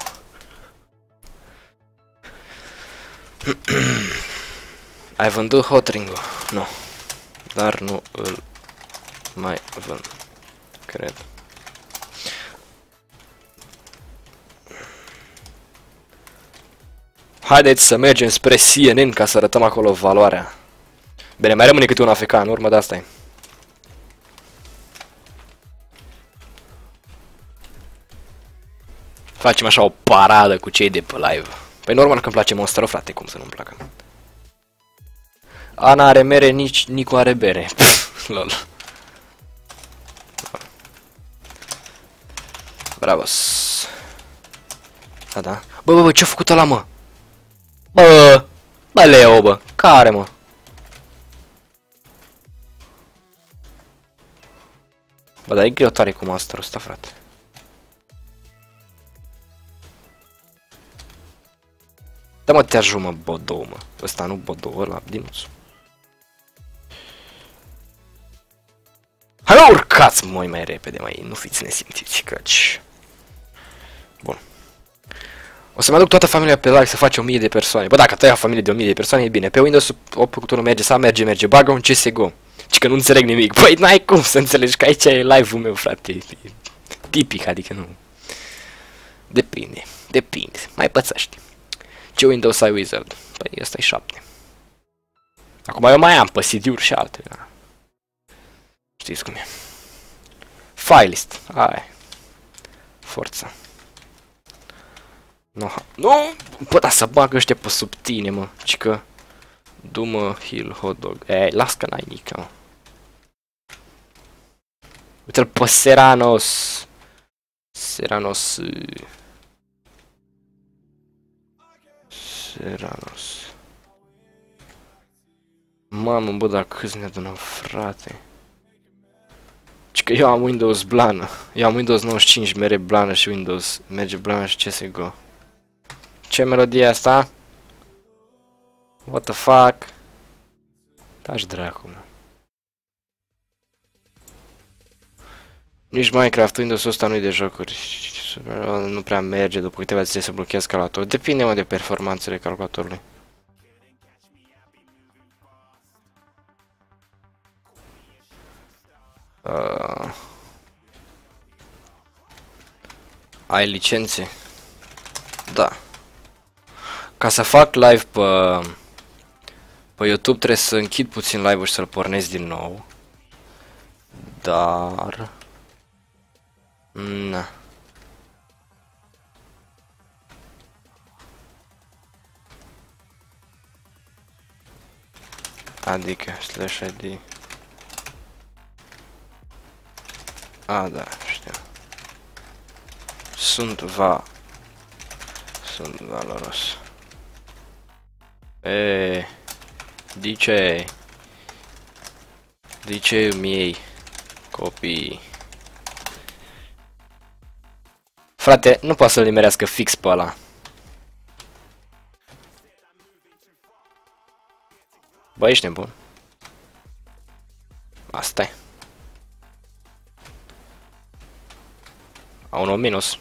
Ai vândut hotring-ul? Nu. Dar nu îl mai vând. Cred. Haideți să mergem spre CNN ca să arătăm acolo valoarea. Bine, mai rămâne câte un AFK în urmă, de asta e. Facem așa o paradă cu cei de pe live. Păi normal că îmi place Monster, frate, cum să nu-mi placă. Ana are mere, Nicu are bere. Lol. Bravos. Da, da. Bă, ce-a făcut ăla, mă? Bă, Leo, bă. Care, mă? Bă, dar e greu tare cu masterul ăsta, frate. Da, mă, te ajut, mă, Bodou, mă. Ăsta nu Bodou, ăla, Dinuțu. Hai, mă, urcați, măi, mai repede, mai nu fiți nesimțiți, căci... Bun. O să mă aduc toată familia pe live să faci 1000 de persoane. Bă, dacă tăia o familie de 1000 de persoane, e bine. Pe Windows 8.1 merge, sau merge. Bagă un CSGO. Ci că nu înțeleg nimic. Păi, n-ai cum să înțelegi că aici e live-ul meu, frate. E tipic, adică nu. Depinde. Mai pățăști. Ce Windows ai, Wizard? Păi, ăsta e 7. Acum eu mai am pe CD-uri și alte. Da. Știți cum e. Filelist. Hai. Forța. Nu! Bă, da, să bagă ăștia pe sub tine, mă. Cică... Du-mă, heal, hot dog. Ei, las că n-ai nică, mă. Uite-l pe Seranos. Seranos. Mamă, bă, dar câți ne adunăm, frate. Cică eu am Windows blană. Eu am Windows 95 mere blană și Windows merge blană și CSGO. Ce melodie asta? What the fuck? Taci dracu, mă. Nici Minecraft, Windows-ul ăsta nu-i de jocuri. Nu prea merge, după câteva zile se blochează calculatorul. Depinde, mă, de performanțele calculatorului. Ai licențe? Da. Ca să fac live pe YouTube trebuie să închid puțin live-ul și să-l pornesc din nou. Dar... Na. Adică slash ID. A, da, știu. Sunt valoros. De ce îmi iei copii? Frate, nu poate să-l nimerească fix pe ăla. Bă, ești nebun. Asta-i. A unul minus.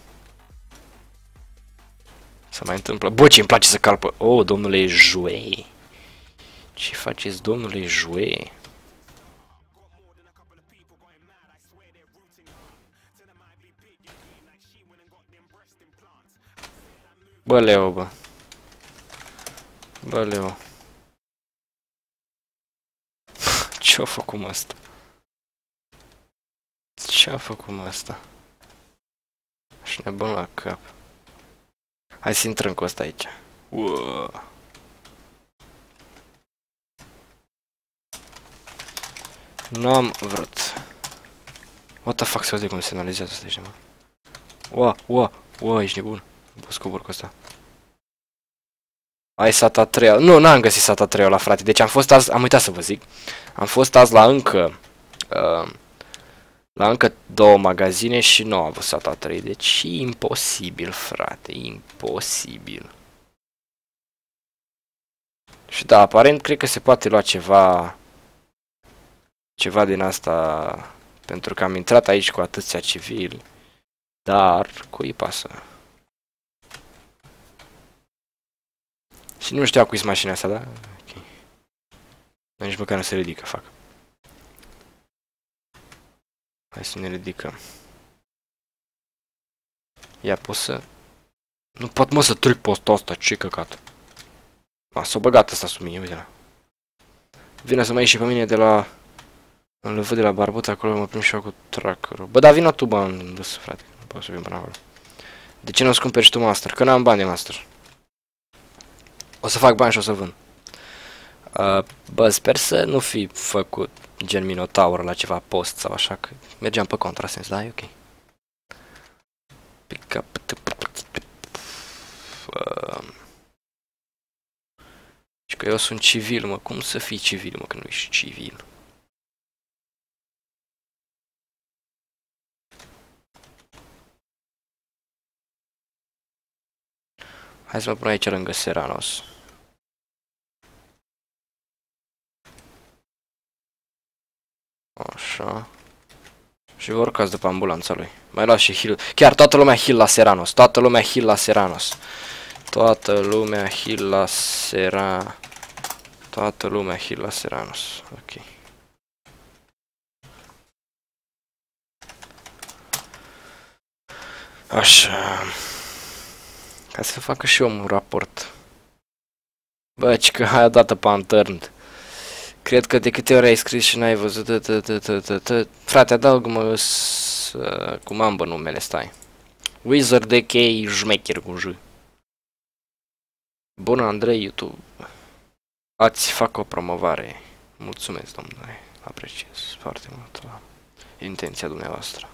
Se mai întâmplă. Bă, ce îmi place să calpă. Oh, domnule Joe. Ce faceți, domnule Joe? Bă, Leo, bă. Bă, Leo. Ce-a făcut mă asta? Ce-a făcut mă asta? Aș nebun la cap. Hai să intrăm cu ăsta aici. Uuu. Nu am vrut. What the fuck, se aude cum se analizează asta aici, mă. Ua, ești nebun. Bă, scobor cu ăsta. Ai SATA 3. Nu, n-am găsit SATA 3 la frate. Deci am fost azi, am uitat să vă zic. Am fost azi la încă două magazine și nu am avut SATA 3. Deci imposibil, frate, imposibil. Și da, aparent cred că se poate lua ceva din asta, pentru că am intrat aici cu atâția civili. Dar cui pasă? Și nu știu cui-s mașina asta, da? Ok. Dar nici măcar nu se ridică, fac. Hai să ne ridicăm. Ia, pot să... Nu pot, mă, să trec postul ăsta, ce căcat. A, s-o băgat ăsta sub mine, uite-la. Vine să mă ieși pe mine de la... Îl văd de la barbut, acolo mă prind și eu cu trackerul. Bă, dar vină tu, bă, în dus, frate. Nu pot să vin până acolo. De ce nu-ți cumperi și tu master? Că n-am bani de master. O să fac bani și o să vând. Bă, sper să nu fi făcut gen Minotaur la ceva post sau așa, că mergeam pe contrasens, da? E ok. Pick up. Și că eu sunt civil, mă. Cum să fii civil, mă, că nu ești civil? Hai să mă pun aici lângă Seranos. Așa. Și vă urcați după ambulanța lui. Mai luați și heal. Chiar toată lumea heal la Seranos. Toată lumea heal la Seranos. Toată lumea heal la Seranos. Toată lumea heal la Seranos. Ok. Așa. Ca să facă și eu un raport. Bă, ci că hai odată pe Unturned. Cred că de câte ori ai scris și n-ai văzut. Frate, adaugă-mă cum am bă numele, stai. Wizard DK Jmecher cu J. Bună, Andrei, YouTube. Ați fac o promovare. Mulțumesc, domnule. Apreciez foarte mult intenția dumneavoastră.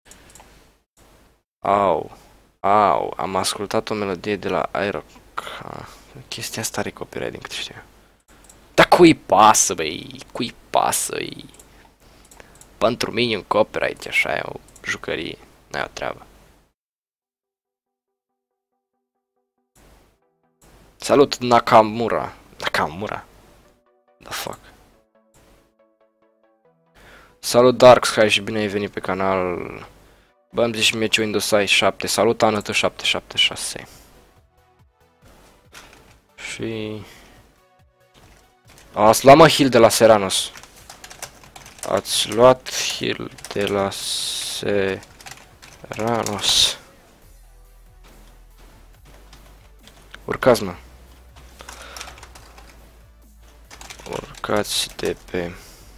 Au, am ascultat o melodie de la Aeroc. Chestia asta are copyright din câte știu. Dar cui pasă, băi? Cui pasă, -i? Pentru mine un copyright, așa e o jucărie. N-ai o treabă. Salut, Nakamura. Nakamura? The fuck? Salut, Dark Sky, și bine ai venit pe canal. Bă, îmi zici mie ce Windows ai 7. Salut, Anătă 776. Și... Ați luat, mă, heal de la Seranos. Ați luat heal de la Seranos. Urcați, mă. Urcați de pe...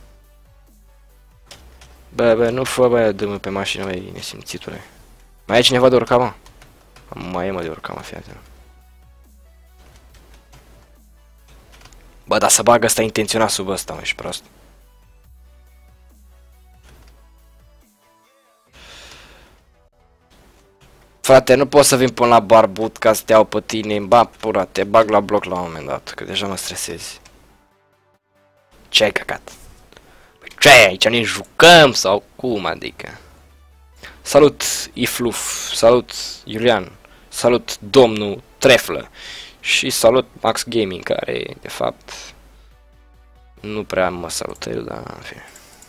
Bă, nu fă, bă, dă-mă pe mașină, băi, nesimțitule. Mai e cineva de urca, mă? Mai e, mă, de urca, mă, fii atent. Bă, dar să bagă ăsta intenționat sub ăsta, mă, ești prost. Frate, nu pot să vin până la barbut ca să te iau pe tine. Ba, pura, te bag la bloc la un moment dat, că deja mă stresezi. Ce ai căcat? Ce aici, ne jucăm sau cum, adică? Salut, Ifluf, salut, Iulian, salut, domnul Treflă și salut Max Gaming, care, de fapt, nu prea mă salută el, dar, în fine.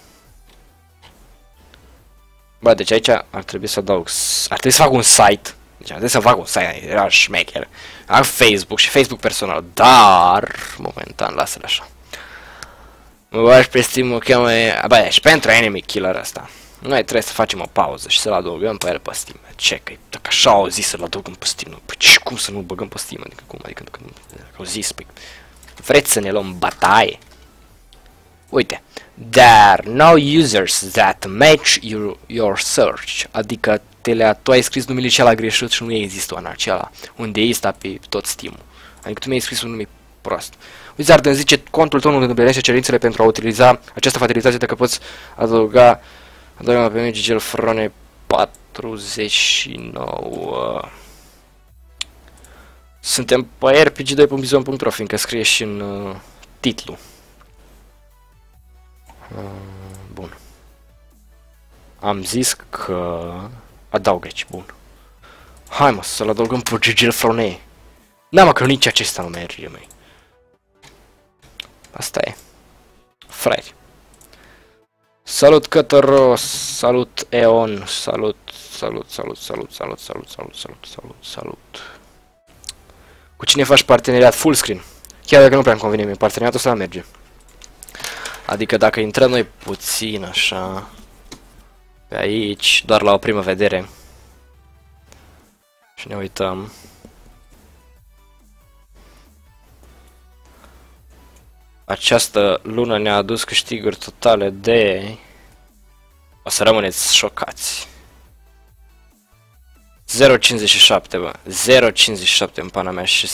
Bă, deci aici ar trebui să adaug, ar trebui să fac un site, deci ar trebui să fac un site, era șmecher, am Facebook și Facebook personal, dar, momentan, lasă-l așa. Mă bagi pe Steam, mă cheamă, bă, și pentru Enemy Killer ăsta, noi trebuie să facem o pauză și să-l adăugăm pe el pe Steam. Ce, că dacă așa au zis să-l adăugăm pe Steam, păi și cum să nu băgăm pe Steam, adică cum, adică au zis, păi, vreți să ne luăm bătaie? Uite, there are no users that match your search, adică tu ai scris numele cel greșit și nu există un acela, unde există pe tot Steam-ul, adică tu mi-ai scris un nume prost. Wizard îmi zice, contul tău nu îndeplinește cerințele pentru a utiliza această facilitate dacă poți adăuga pe mine Gigel Frone 49. Suntem pe rpg2.bizon.ro, fiindcă scrie și în titlu. Bun. Am zis că adaug aici, bun. Hai mă, să-l adăugăm pe Gigel Frone. Da, mă, că nici acesta nu merge, măi. Asta e. Frate. Salut Cătăros, salut Eon, salut. Cu cine faci parteneriat? Full screen. Chiar dacă nu prea-mi convine mie, parteneriatul ăsta merge. Adică dacă intrăm noi puțin așa pe aici, doar la o primă vedere și ne uităm. Această lună ne-a adus câștiguri totale de... O să rămâneți șocați. 0,57, bă. 0,57 în pana mea și...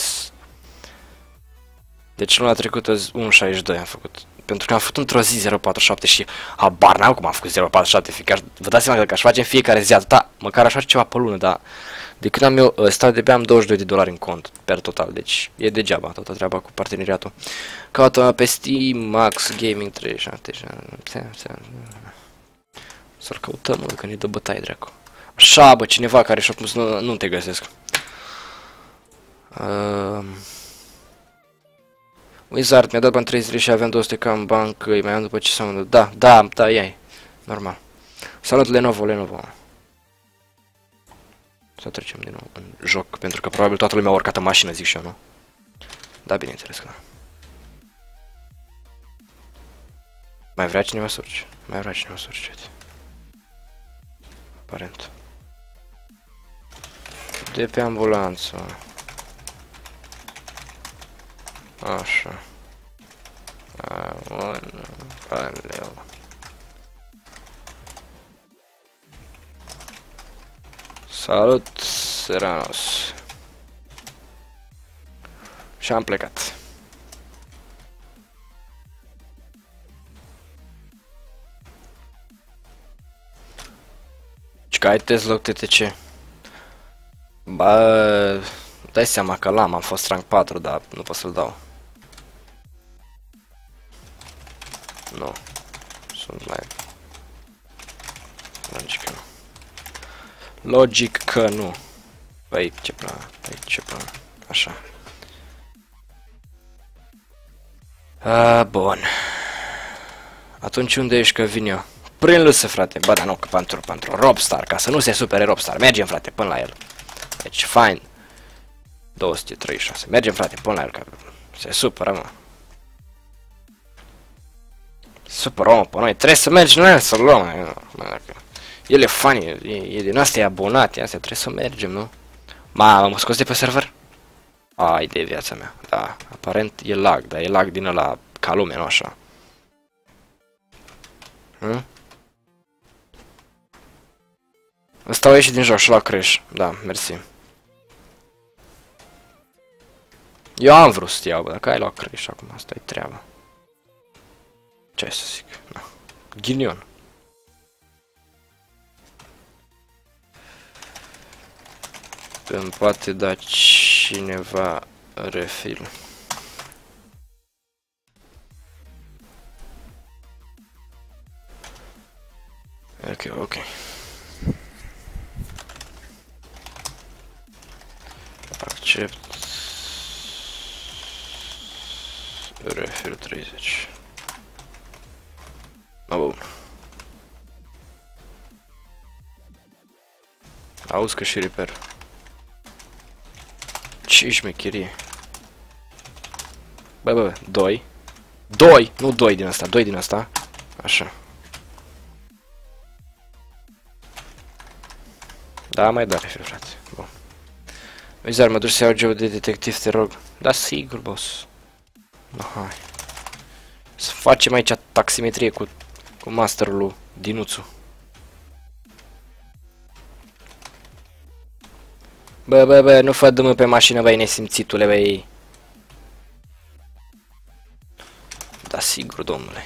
Deci luna trecută 1,62 am făcut. Pentru că am făcut într-o zi 0,47 și habar n-am cum am făcut 0,47, fiindcă vă dați seama că aș face în fiecare zi atâta, măcar aș face ceva pe lună, dar... De când am eu ăsta, de-abia am $22 în cont, per total, deci e degeaba toată treaba cu parteneriatul. Caută-mă pe Steam, Max Gaming 37. Să-l căutăm, că ne dă bătaie, dracu. Așa, bă, cineva care și-a pus, nu te găsesc. Wizard mi-a dat bani 30 și aveam 200k în bancă, îi mai am după ce s-am... Da, ia-i. Normal. Salut, Lenovo. Să trecem din nou în joc, pentru că probabil toată lumea a urcat în mașină, zic și eu, nu? Da, bineînțeles că da. Mai vrea cineva să urce? Mai vrea cineva să urce. Aparent. De pe ambulanță. Așa. Aleu. Salut, Seranos. Și am plecat. Și că ai test loc TTC. Bă, dai seama că l-am, am fost rank 4, dar nu pot să-l dau. Nu. Sunt live. Logic că nu. Logic că nu. Păi ce plan, așa. Bun. Atunci unde ești că vin eu? Prin lăsă, frate. Bă, dar nu, că pentru Robstar, ca să nu se supere Robstar. Mergem, frate, până la el. Deci, fine. 236. Mergem, frate, până la el, că se supără, mă. Supără, mă, pe noi. Trebuie să mergem la el să-l luăm, el e funny, e din astea, e abonat, e astea, trebuie să mergem, nu? Mă scos de pe server? Ai de viața mea, da, aparent e lag, dar e lag din ăla ca lume, nu așa. Ăsta o ieși din joc și la crash, da, mersi. Eu am vrut să iau, bă, dacă ai luat Crash acum, asta e treaba. Ce să zic? Na. Ghinion. Îmi poate da cineva refill. Ok. Accept. Refill 30. Bun. Auzi că și repair. Ce șmecherie. Bă, 2. 2, nu 2 din asta, 2 din asta. Așa. Da, mai dare, frate. Bun. Vizar, mă duci să iau job de detectiv, te rog. Da, sigur, boss. No, hai. Să facem aici taximetrie cu masterul lui Dinuțu. Bă, nu fă dâmă pe mașină, băi, nesimțitule, băi. Da, sigur, domnule.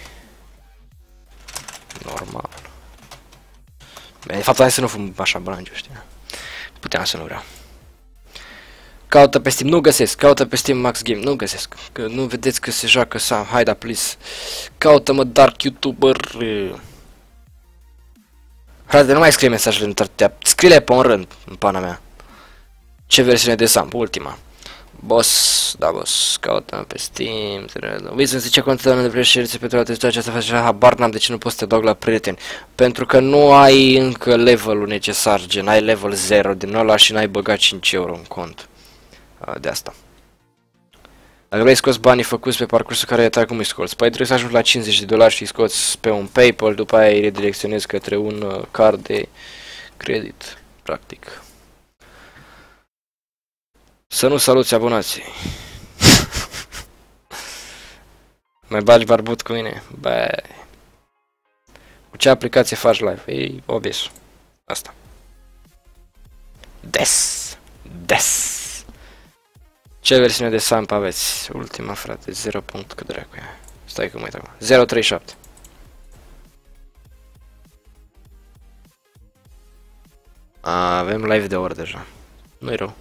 Normal. Bine, de fapt, hai să nu fum așa brangiu, știi? Puteam să nu vreau. Caută pe Steam, nu găsesc. Caută pe Steam Max Game, nu găsesc. Că nu vedeți că se joacă Sam. Hai da, please. Caută-mă Dark YouTuber. Frate, nu mai scrie mesajele în tărtea. Scrie-le pe un rând, în pana mea. Ce versiune de Sam? Ultima. Boss, da, boss, caută pe Steam. Uite, zice contează de președințe pentru a testa aceasta face habar n-am de ce nu poți să te dau la prieteni. Pentru că nu ai încă levelul necesar, gen, ai level 0 din ăla și n-ai băgat 5 euro în cont. De asta. Dacă vrei scoți banii făcuți pe parcursul care ai cum îi scoți? Păi trebuie să ajungi la 50 de dolari și îi scoți pe un PayPal, după aia îi redirecționezi către un card de credit, practic. Să nu saluți abonații. Mai bagi barbut cu mine? Bă. Cu ce aplicație faci live? E OBS. Asta. Des. Ce versiune de Samp aveți? Ultima, frate. 0. Cât dracu e? Stai că mă uit acum. 037. Avem live de ori deja. Nu-i rău.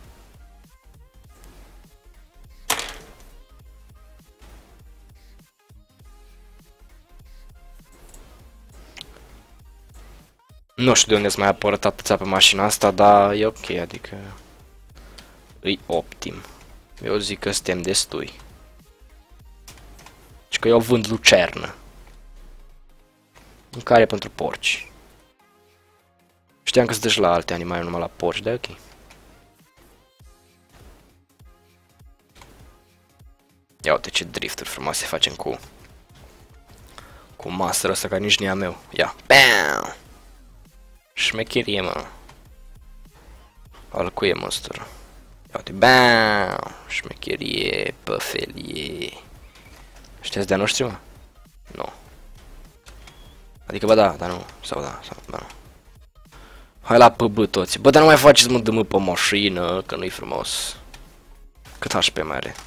Nu știu de unde s-a mai apărut atâția pe mașina asta, dar e ok, adică îi optim. Eu zic că suntem destui. Și că eu vând lucernă. Mâncare pentru porci. Știam că se deci la alte animale, numai la porci, dar e ok. Ia uite ce drifturi frumoase facem cu masterul ăsta, care nici nu e a meu. Ia, bam! Șmecherie, mă. Al cui e monster? Ia uite, bam! Șmecherie, păfelie. Știați de-a noștri, mă? Nu. Adică, bă, da, dar nu. Sau da, nu. Hai la PB toți. Bă, dar nu mai faceți, mă, dă-mă pe mașină, că nu-i frumos. Cât HP mai are?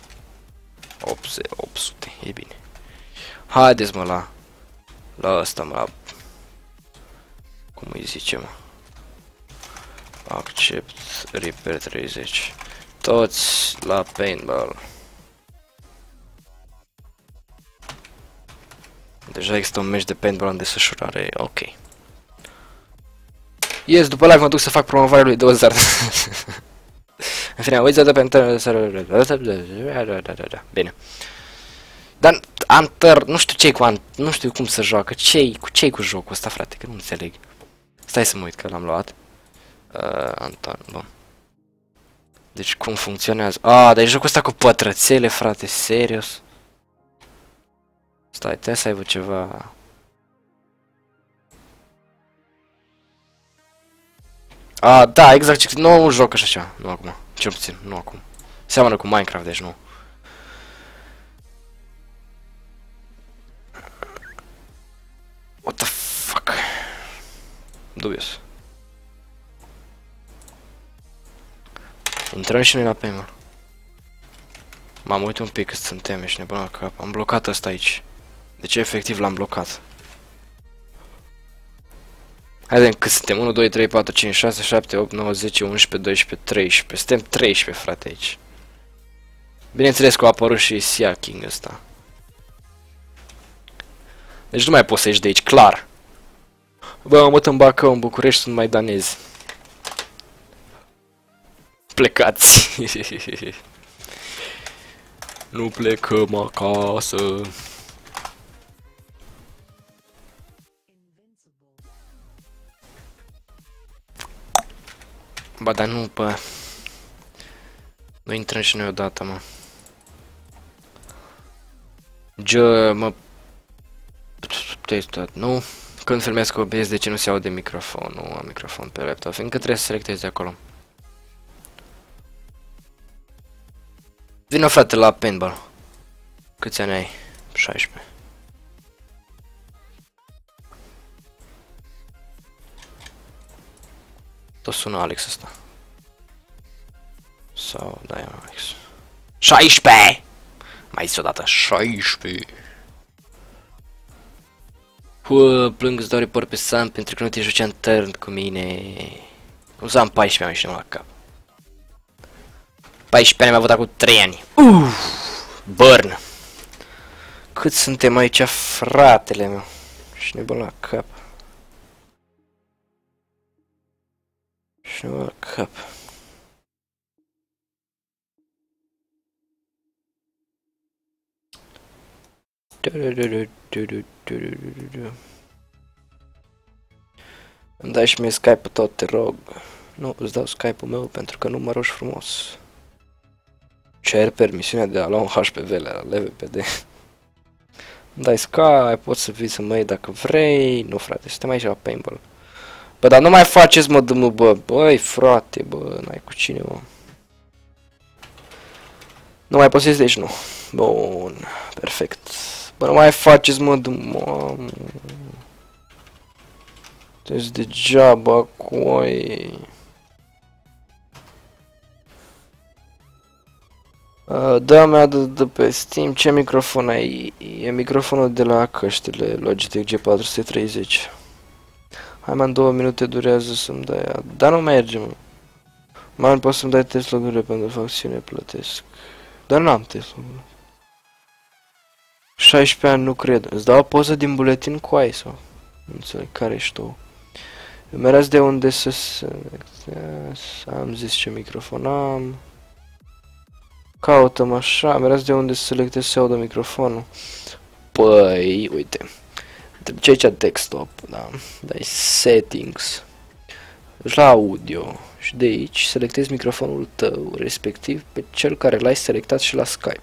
800, e bine. Haideți, mă, la ăsta, mă, la... Cum îi zice, mă? Accept Reaper 30. Toți la paintball. Deja există un meci de paintball în desfășurare, ok. Yes, după live mă duc să fac promovarea lui 20. În fine, uite pentru... Bine. Dar Hunter, nu știu ce-i cu nu știu cum să joacă. Ce-i cu jocul ăsta, frate, că nu înțeleg. Stai să mă uit că l-am luat. Anton, bun. Deci cum funcționează? Dar e jocul ăsta cu pătrățele, frate, serios. Stai, trebuie să aibă ceva... Da, exact, nu joc așa, nu acum, cel puțin, nu acum. Seamănă cu Minecraft, deci nu. What the fuck? Dubios. Intrăm și noi la payment. M-am uitat un pic cât suntem, ești nebun la cap. Am blocat ăsta aici. Deci efectiv l-am blocat. Haidem cât suntem, 1, 2, 3, 4, 5, 6, 7, 8, 9, 10, 11, 12, 13. Suntem 13, frate, aici. Bineînțeles că a apărut și Sea King ăsta. Deci nu mai poți să ieși de aici, clar. Bă, am măt în Bacău, în București, sunt maidanezi. Plecați. Nu plecăm acasă. Ba, dar nu, bă. Nu intrăm și noi odată, mă. Mă... Nu. Când filmez cu OBS, de ce nu se aude microfon? Nu am microfon pe laptop, fiindcă trebuie să selectez de acolo. Vino, frate, la paintball. Câți ani ai? 16. Tot sună Alex ăsta. Sau, da, e Alex. 16! Mai zis odată, 16! Plâng, îți dau report pe Sam pentru că nu te joci în turn cu mine. Cum să am 14 ani și nu la cap. 14 ani mi-a votat cu 3 ani. Burn! Cât suntem aici, fratele meu? Și nebun la cap. Și nebun la cap. Îmi dai și mie Skype-ul tot, te rog. Nu, îți dau Skype-ul meu pentru că nu mă rogi frumos. Cer permisiunea de a lua un HPV la LVPD. Îmi dai Skype, poți să vii să mă iei dacă vrei. Nu, frate, suntem aici la paintball. Bă, dar nu mai faceți, mă, dă-mă, bă. Băi, frate, bă, n-ai cu cine, mă. Nu mai poți să deci nu. Bun, perfect. Bă, nu mai faceți, mă, dă-mă. Deci degeaba, coi. Da, mi-a de pe Steam. Ce microfon ai? E microfonul de la căștile Logitech G430. Hai, man, 2 minute durează să-mi dai aia. Dar nu merge, mă. Man, poți să-mi dai test log-urile pentru facțiune, plătesc. Dar n-am test log-urile. 16 ani, nu cred. Îți dau o poză din buletin cu ai sau? Nu înțeleg, care ești tu? Îmi erați de unde să selectez. Am zis ce microfon am. Caută-mă așa, mi erați de unde să selectez să audă microfonul. Păi, uite. Ce aici desktop, da. Dai settings. Deci la audio. Și de aici selectezi microfonul tău, respectiv pe cel care l-ai selectat și la Skype.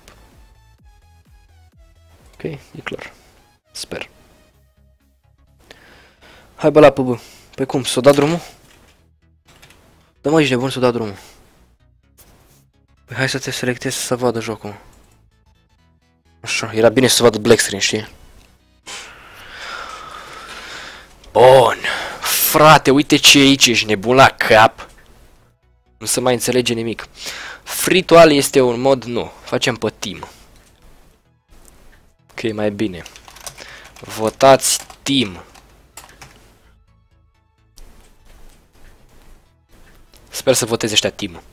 Ok, e clar. Sper. Hai, bă, la păbă. Păi cum, s-o da drumul? Da, mă, ești nebun, s-o da drumul. Păi hai să te selectezi să vadă jocul. Așa, era bine să vadă black screen, știi? Bun. Frate, uite ce e aici, ești nebun la cap. Nu se mai înțelege nimic. Free-to-all este un mod, nu. Facem pe team. Că e mai bine. Votați team. Sper să voteze ăștia team.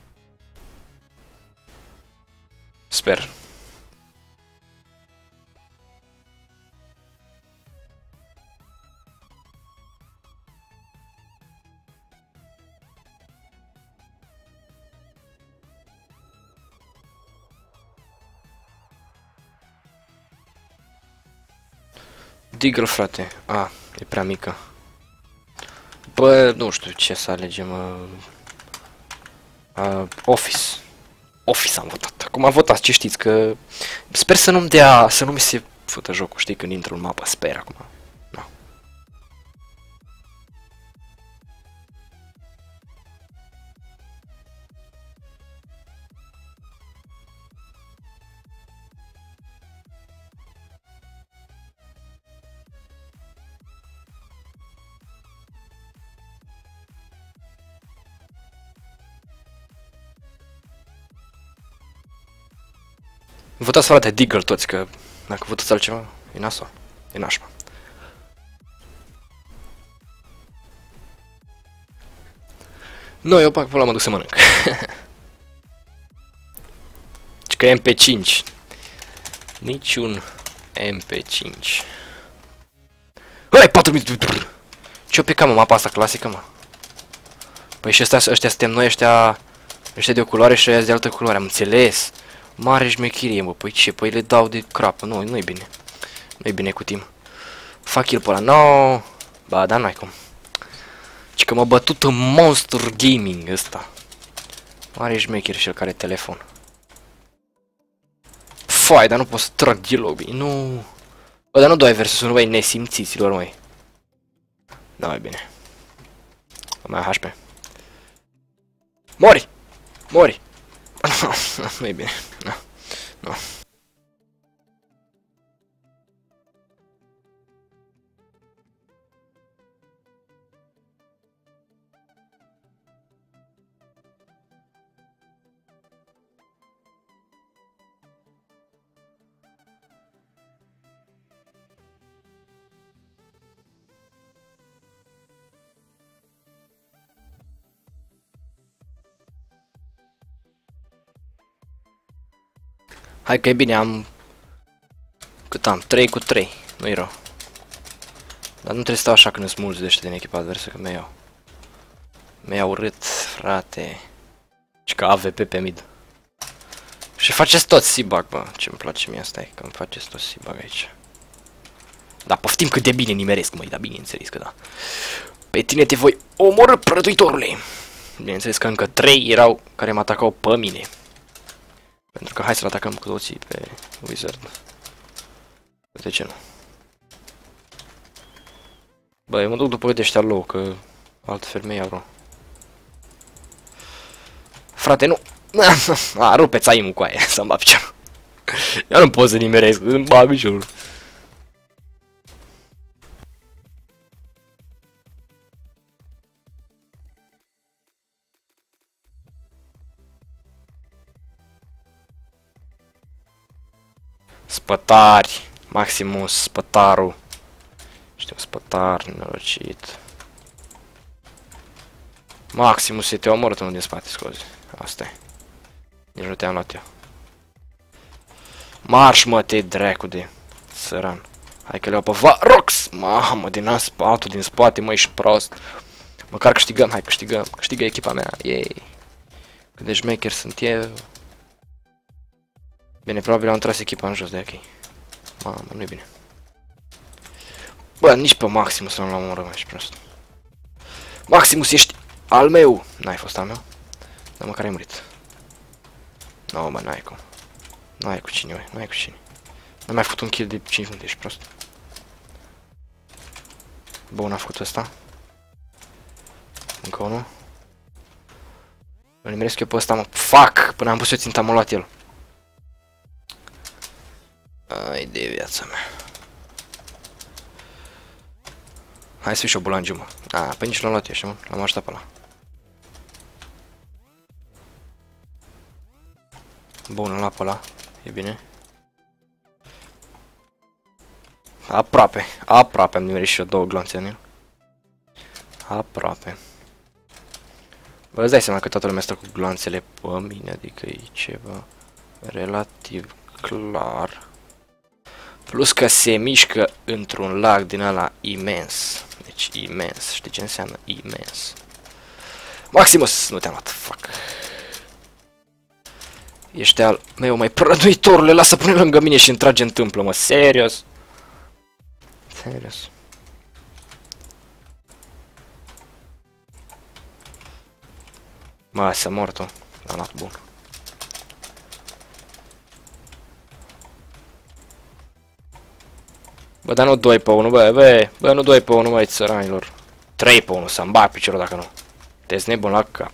Sper. Deagle, frate. A, e prea mică. Bă, nu știu ce să alegem. Office. Office am votat. Acum am votat, ce știți, că... Sper să nu-mi dea, să nu mi se fută jocul, știi, când intru în mapă, sper acum. No. Votați frate Deagle toți, că dacă votați altceva, e nasol. E nașpa. Nu, eu pac, pula, mă duc să mănânc. Că e MP5. Niciun MP5. Hai, 4 minute. Ce-o pica, mă, mapa asta clasică, mă? Păi și ăștia suntem noi, ăștia de o culoare și ăia de altă culoare, am înțeles. Mare șmechirie, mă, păi ce? Păi le dau de crapă, nu-i bine. Nu-i bine cu timp. Fac kill pe ăla, no. Ba, dar n-ai cum. Și că m-a bătut în Monster Gaming ăsta. Mare șmecher și el care telefon. Fai, dar nu pot să trag deloc bine, nu. Bă, dar nu doi versus 1, băi, nesimțiților, măi. Da, mai bine. Mai HP. Mori! Mori! Nu e bine. Nu. Hai că e bine, am... Cât am? 3 cu 3. Nu-i rău. Dar nu trebuie să stau așa când sunt mulți de ăștia din echipa adversă, că mi-au urât, frate. Și că AVP pe mid. Și faceți toți C-bug, bă. Ce-mi place mie asta e, că îmi faceți toți C-bug aici. Da, poftim cât de bine nimeresc, măi, dar bineînțeles că da. Pe tine te voi omorâ, prăduitorule. Bineînțeles că încă 3 erau care mă atacau pe mine. Pentru că hai să-l atacăm cu toții pe Wizard. De ce nu? Bă, eu mă duc după de ăștia low, că altfel mei au. Frate, nu! A, rupeți aimul cu aia, să-mi bat piciorul. Eu nu pot să nimeresc, îmi bat piciorul. Spătari! Maximus, spătarul. Știu, spătar, nenorocit. Maximus, te omorât unul din spate, scuze. Asta e. Nici nu te-am luat eu. Marș, mă, te dracu de săran. Hai că le-au pe Varox! Mamă, din altul din spate, mă, ești prost. Măcar câștigăm, hai, câștigăm. Câștigă echipa mea, yay. Cât de șmecher sunt eu. Bine, probabil am tras echipa în jos de aici. Mamă, nu-i bine. Bă, nici pe Maximus nu l-am omorât, mai ești prost. Maximus, ești al meu! N-ai fost al meu? Dar măcar ai murit. Nu, mă, n-ai cum. N-ai cu cine, măi, n-ai cu cine. N-am mai făcut un kill de 5 minute, ești prost. Bun, a făcut ăsta. Încă unul. Îl nimeresc eu pe ăsta, mă. Fuck! Până am pus eu ținta, m-a luat el. Ai de viața mea. Hai să fiu și o bulangiu, mă. A, pe nici l-am luat eu, așa, mă. L-am așteptat pe ăla. Bun, îl luat pe ăla. E bine. Aproape. Aproape am nimerit și eu 2 glanțe în el. Aproape. Bă, îți dai seama că toată lumea stă cu glanțele pe mine, adică e ceva relativ clar. Plus că se mișcă într-un lag din ăla imens. Deci imens. Știi ce înseamnă imens? Maximus! Nu te-am luat. Fuck. Ești al meu, mai prăduitorule. Lasă pune lângă mine și îmi trage în tâmplă, mă. Serios. Serios. Mă, să mor tu. L-am luat bun. Bă, dar nu 2 pe 1, bă, nu 2 pe 1, măi, țăranilor. 3 pe 1, să-mi bag piciorul dacă nu. Te-ți nebun la cap.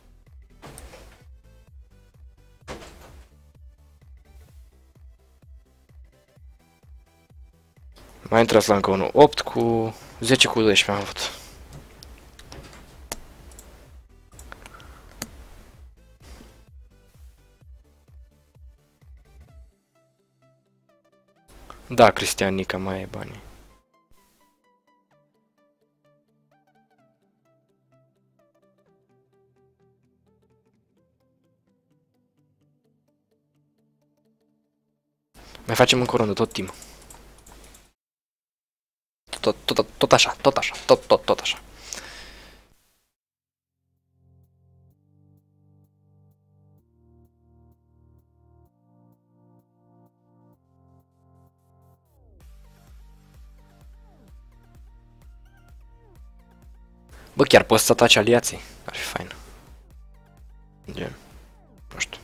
Mai intrați la încă unul. 8 cu... 10 cu 12 am avut. Da, Cristian Nica, mai ai banii. Mai facem încă o rundă, tot timp. Tot așa, tot așa. Bă, chiar poți să ataci aliații? Ar fi fain. Gen. Nu știu.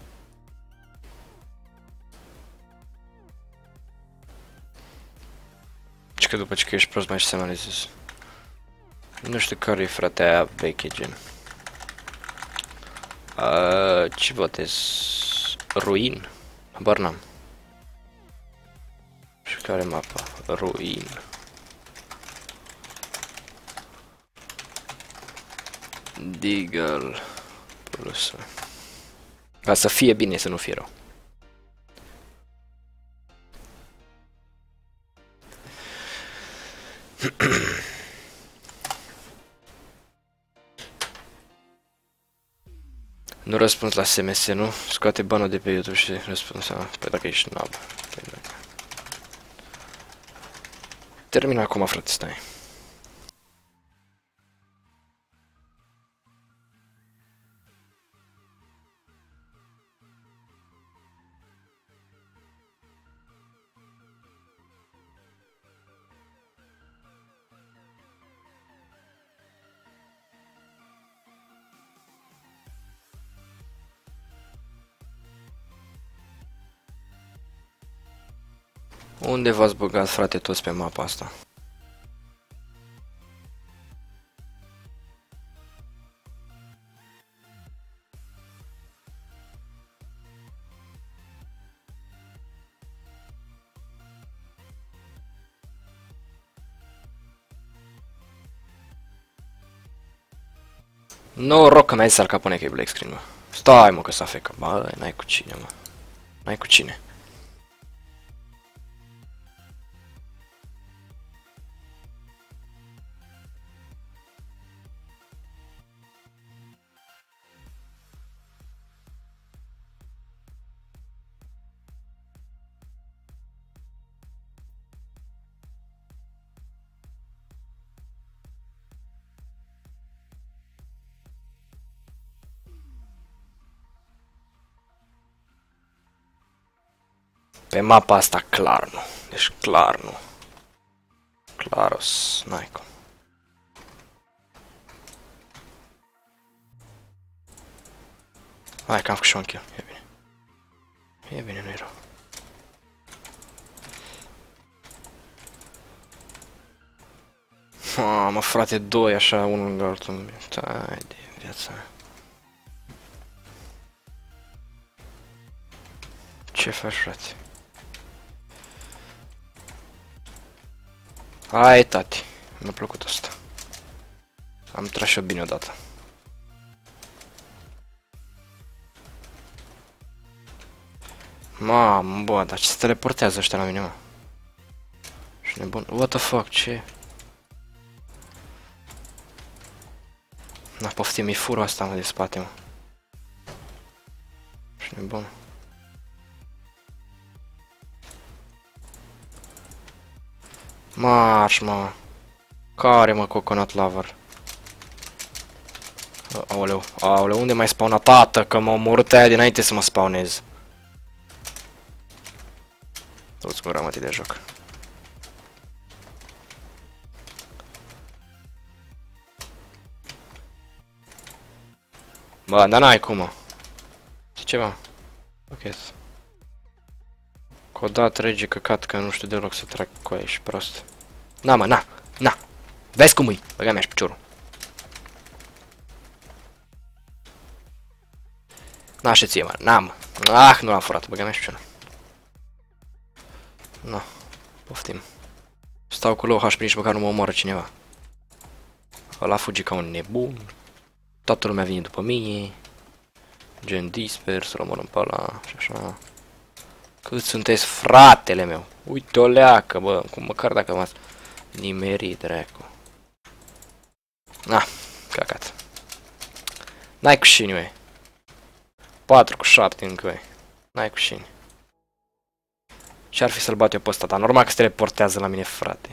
Și că după ce că ești prost mai și să analizezi. Nu știu care e fratea aia veche, gen. Ce votez? Ruin? Habar n-am. Și care mapa? Ruin. Deagle plus. Ca să fie bine, să nu fie rău. Nu răspuns la SMS, nu? Scoate banul de pe YouTube și răspuns. Păi dacă ești nab. Păi dacă... Termin acum, frate, stai. Unde v-ați băgat, frate, toți pe mapa asta? Noroc că mi-ai zis Al Capone că e black screen, mă. Stai, mă, că s-a fecă. Bă, n-ai cu cine, mă. N-ai cu cine. Pe mapa asta clar nu. Deci clar nu. Claros, n-ai cum. Hai că am făcut și un kill, e bine. E bine, nu-i rău. Mă, frate, doi așa, unul lângă altul. Stai de viața mea. Ce faci, frate? Hai, tati. Mi-a plăcut asta. Am tras și-o bine odată. Mamă, bă, dar ce se teleportează ăștia la mine, mă? Și nebun. What the fuck, ce? Na, poftim, mi fură asta, mă, de spate, mă. Și nebun. Marș, mă. Care, mă, coconut lover? Aoleu, aoleu, unde mai spawna, tată? Că m-a omorât aia dinainte să mă spawnez. Du-ți gura, mă, de joc. Bă, dar n-ai cum, mă. Știi ceva? Ok. Că o dat rege căcat că nu știu deloc să trag cu aia, ești prost. Na, mă, na, na. Vezi cum îi, băga mea și piciorul. Na, și ție, mă, na, mă. Ah, nu l-am furat, băga mea și piciorul. Na, poftim. Stau cu low HP, nici măcar nu mă omoară cineva. Ăla fuge ca un nebun. Toată lumea vine după mine. Gen disper, să-l omorâm pe ăla și așa. Cât sunteți, fratele meu? Uite o leacă, bă, cum măcar dacă m-ați nimerit, dracu. Na, cacat. N-ai cu șini, măi. 4 cu 7 încă, măi. N-ai cu șini. Ce-ar fi să-l bat eu pe ăsta, dar normal că se teleportează la mine, frate.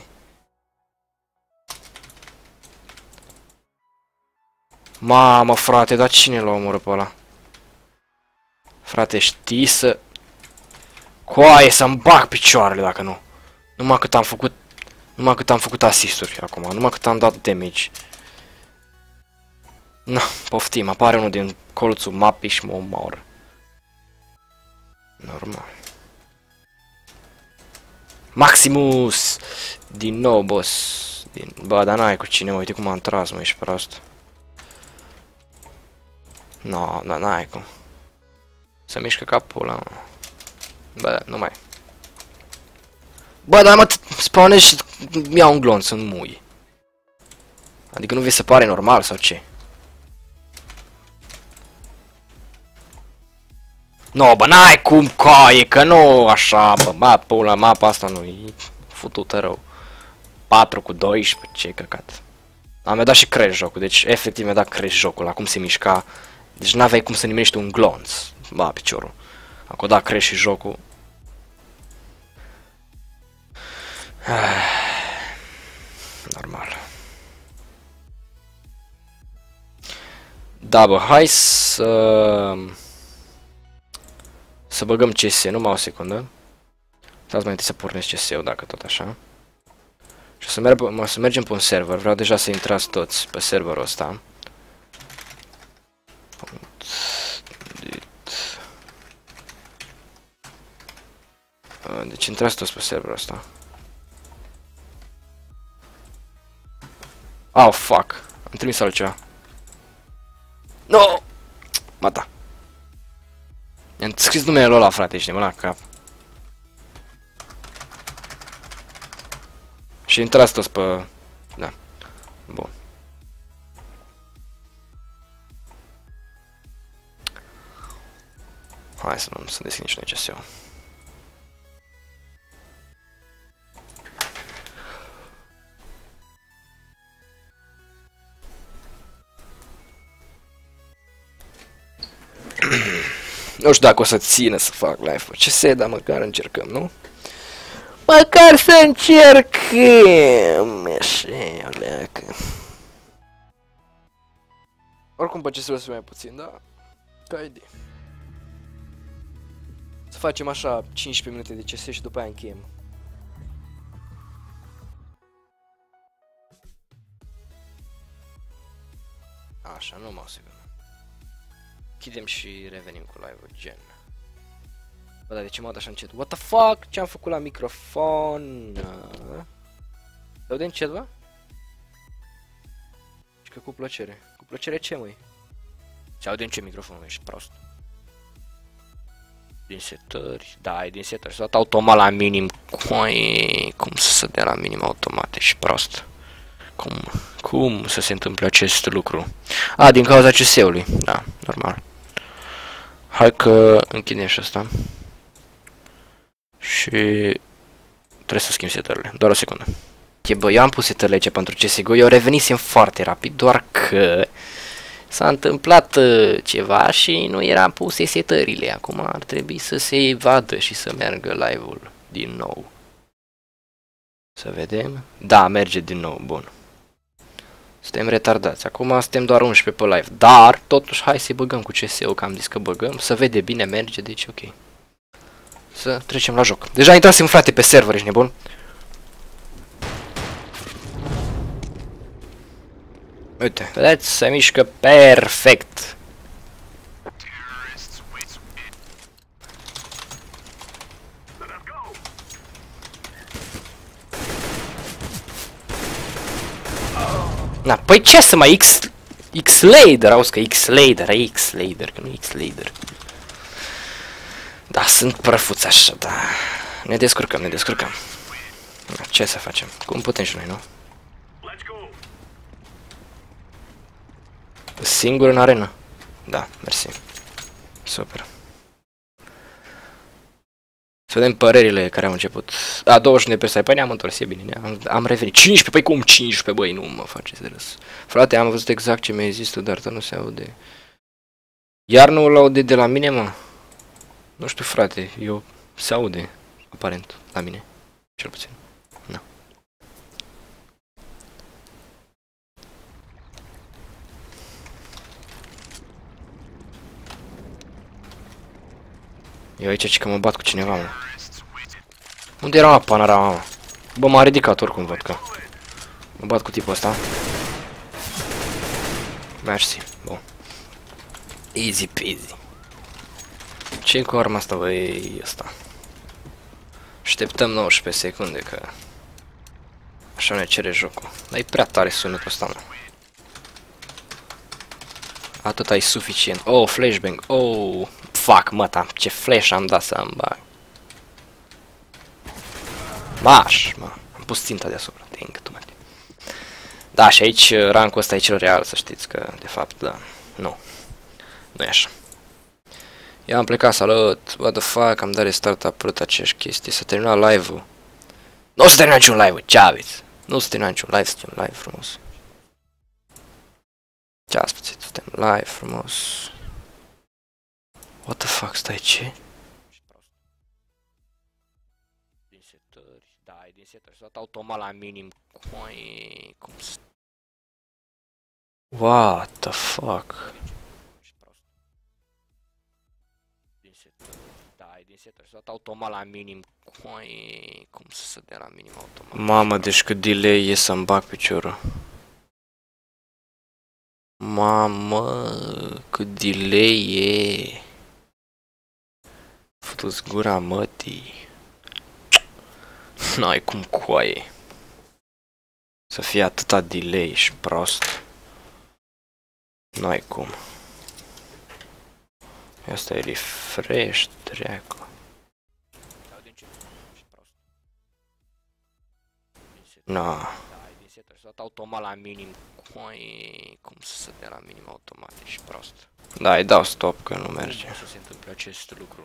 Mamă, frate, dar cine l-a omorât pe ăla? Frate, știi să... Coaie, să-mi bag picioarele dacă nu. Numai cât am făcut asisturi acum, numai cât am dat damage. Na, poftim, apare unul din colțul mapii și mă omor. Normal. Maximus! Din nou, boss. Bă, dar n-ai cu cine, uite cum am tras, mă, ești prost. No, n-ai cum. Să mișcă capul ăla. Bă, nu mai. Bă, dar mă spawnez și mi-au un glonț în mui. Adică nu vi se pare normal sau ce? No, bă, n-ai cum, coaie, că nu așa, bă, pula, mapa asta nu-i futută rău. 4 cu 12, ce căcat. Mi-a dat și crash jocul, deci efectiv mi-a dat crash jocul, la cum se mișca. Deci n-aveai cum să nimerești un glonț. Ba, piciorul. Acum da crash și jocul. Normal. Da, bă, hai să băgăm CS, numai o secundă. Stați mai întâi să pornesc CS-ul, dacă tot așa. Și o să mergem pe un server, vreau deja să intrați toți pe serverul ăsta. Deci intrați toți pe serverul ăsta. Oh, fuck. Am trimis altceva. No! Mata. I-am scris numele ăla, frate, ești nebun la cap. Și intrați toți pe... Da. Bun. Hai să nu să deschid nici noi CS-ul. Nu știu dacă o să țină să fac live-ul. Ce se, dar măcar încercăm, nu? Măcar să încercăm! Așa, oleacă. Oricum pe CS-ul o să mai puțin, da? Ca idee. Să facem așa 15 minute de CS și după aia încheiem. Așa, nu mă sigur. Chidem și revenim cu live-ul, gen. Bă, dar de ce m-a dat așa încet? What the fuck? Ce-am făcut la microfon? Dau de încet, bă? Și că cu plăcere. Cu plăcere ce, măi? Ce aude încet microfonul, ești prost. Din setări, da, e din setări. S-a dat automat la minim. Cum să se dea la minim automat, ești prost. Cum să se întâmple acest lucru? A, din cauza CS-ului. Da, normal. Hai că închidem și asta. Și trebuie să schimb setările. Doar o secundă. Ok, bă, eu am pus setările aici pentru CSGO. Eu revenisem foarte rapid, doar că s-a întâmplat ceva și nu eram puse setările. Acum ar trebui să se vadă și să meargă live-ul din nou. Să vedem. Da, merge din nou, bun. Suntem retardați. Acum suntem doar 11 pe live. Dar, totuși, hai să-i băgăm cu CS-ul, că am zis că băgăm. Să vede bine, merge, deci ok. Să trecem la joc. Deja intrasem, frate, pe server, ești nebun? Uite, vedeți, se mișcă perfect. Na, păi ce să mai X-Lader, auzi că X-Lader, că nu X-Lader. Da, sunt prăfuți așa, da. Ne descurcăm. Da, ce să facem? Cum putem și noi, nu? Singur în arenă? Da, mersi. Super. Să vedem părerile care au început. A, 29 persoane, păi ne-am întors, e bine, am revenit. 15, păi cum 15, băi, nu mă faceți de râs. Frate, am văzut exact ce mi-ai zis tu, dar nu se aude. Iar nu îl aude de la mine, mă? Nu știu, frate, eu se aude, aparent, la mine, cel puțin. Na. Eu aici că mă bat cu cineva, mă. Unde era panara, mă? Bă, m-a ridicat oricum, văd că. Mă bat cu tipul ăsta. Mersi, bun. Easy peasy. Ce cu arma asta, băi, ăsta? Așteptăm 19 secunde, că... Așa ne cere jocul. Dar e prea tare sunetul ăsta, mă. Atât ai suficient. Oh, flashbang. Oh, fuck, măta. Ce flash am dat să-mi bag. Baș, mă. Am pus ținta deasupra. Tu, mă. Da, și aici rankul ăsta e cel real, să știți că, de fapt, da. Nu. Nu e așa. Eu am plecat, salut. What the fuck, am dat restart, a apărut aceeași chestie. S-a terminat live-ul. Nu s-a terminat niciun live-ul, ce aveți? Nu s-a terminat niciun live, suntem live frumos. Ce ați pățit? Suntem live frumos. What the fuck, stai, ce? Din setări, da, e din setări. S-a dat automat la minim. Cum să... What the fuck? Da, e din setări. S-a dat automat la minim. Cum să se dea la minim automat? Mamă, deci cât delay e să-mi bag piciorul. Mamă, cât delay e. Fătu-ți gura mătii. N-ai cum coaie. Să fie atâta delay și prost. N-ai cum. Asta e refresh, dracu. No. S-a dat automat la minim. Cum să se dea la minim automat, ești prost. Da, îi dau stop că nu merge. Cum să se întâmple acest lucru?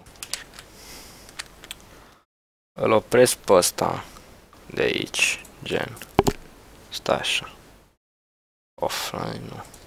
Îl opresc pe ăsta de aici, gen. Stai așa. Offline, nu.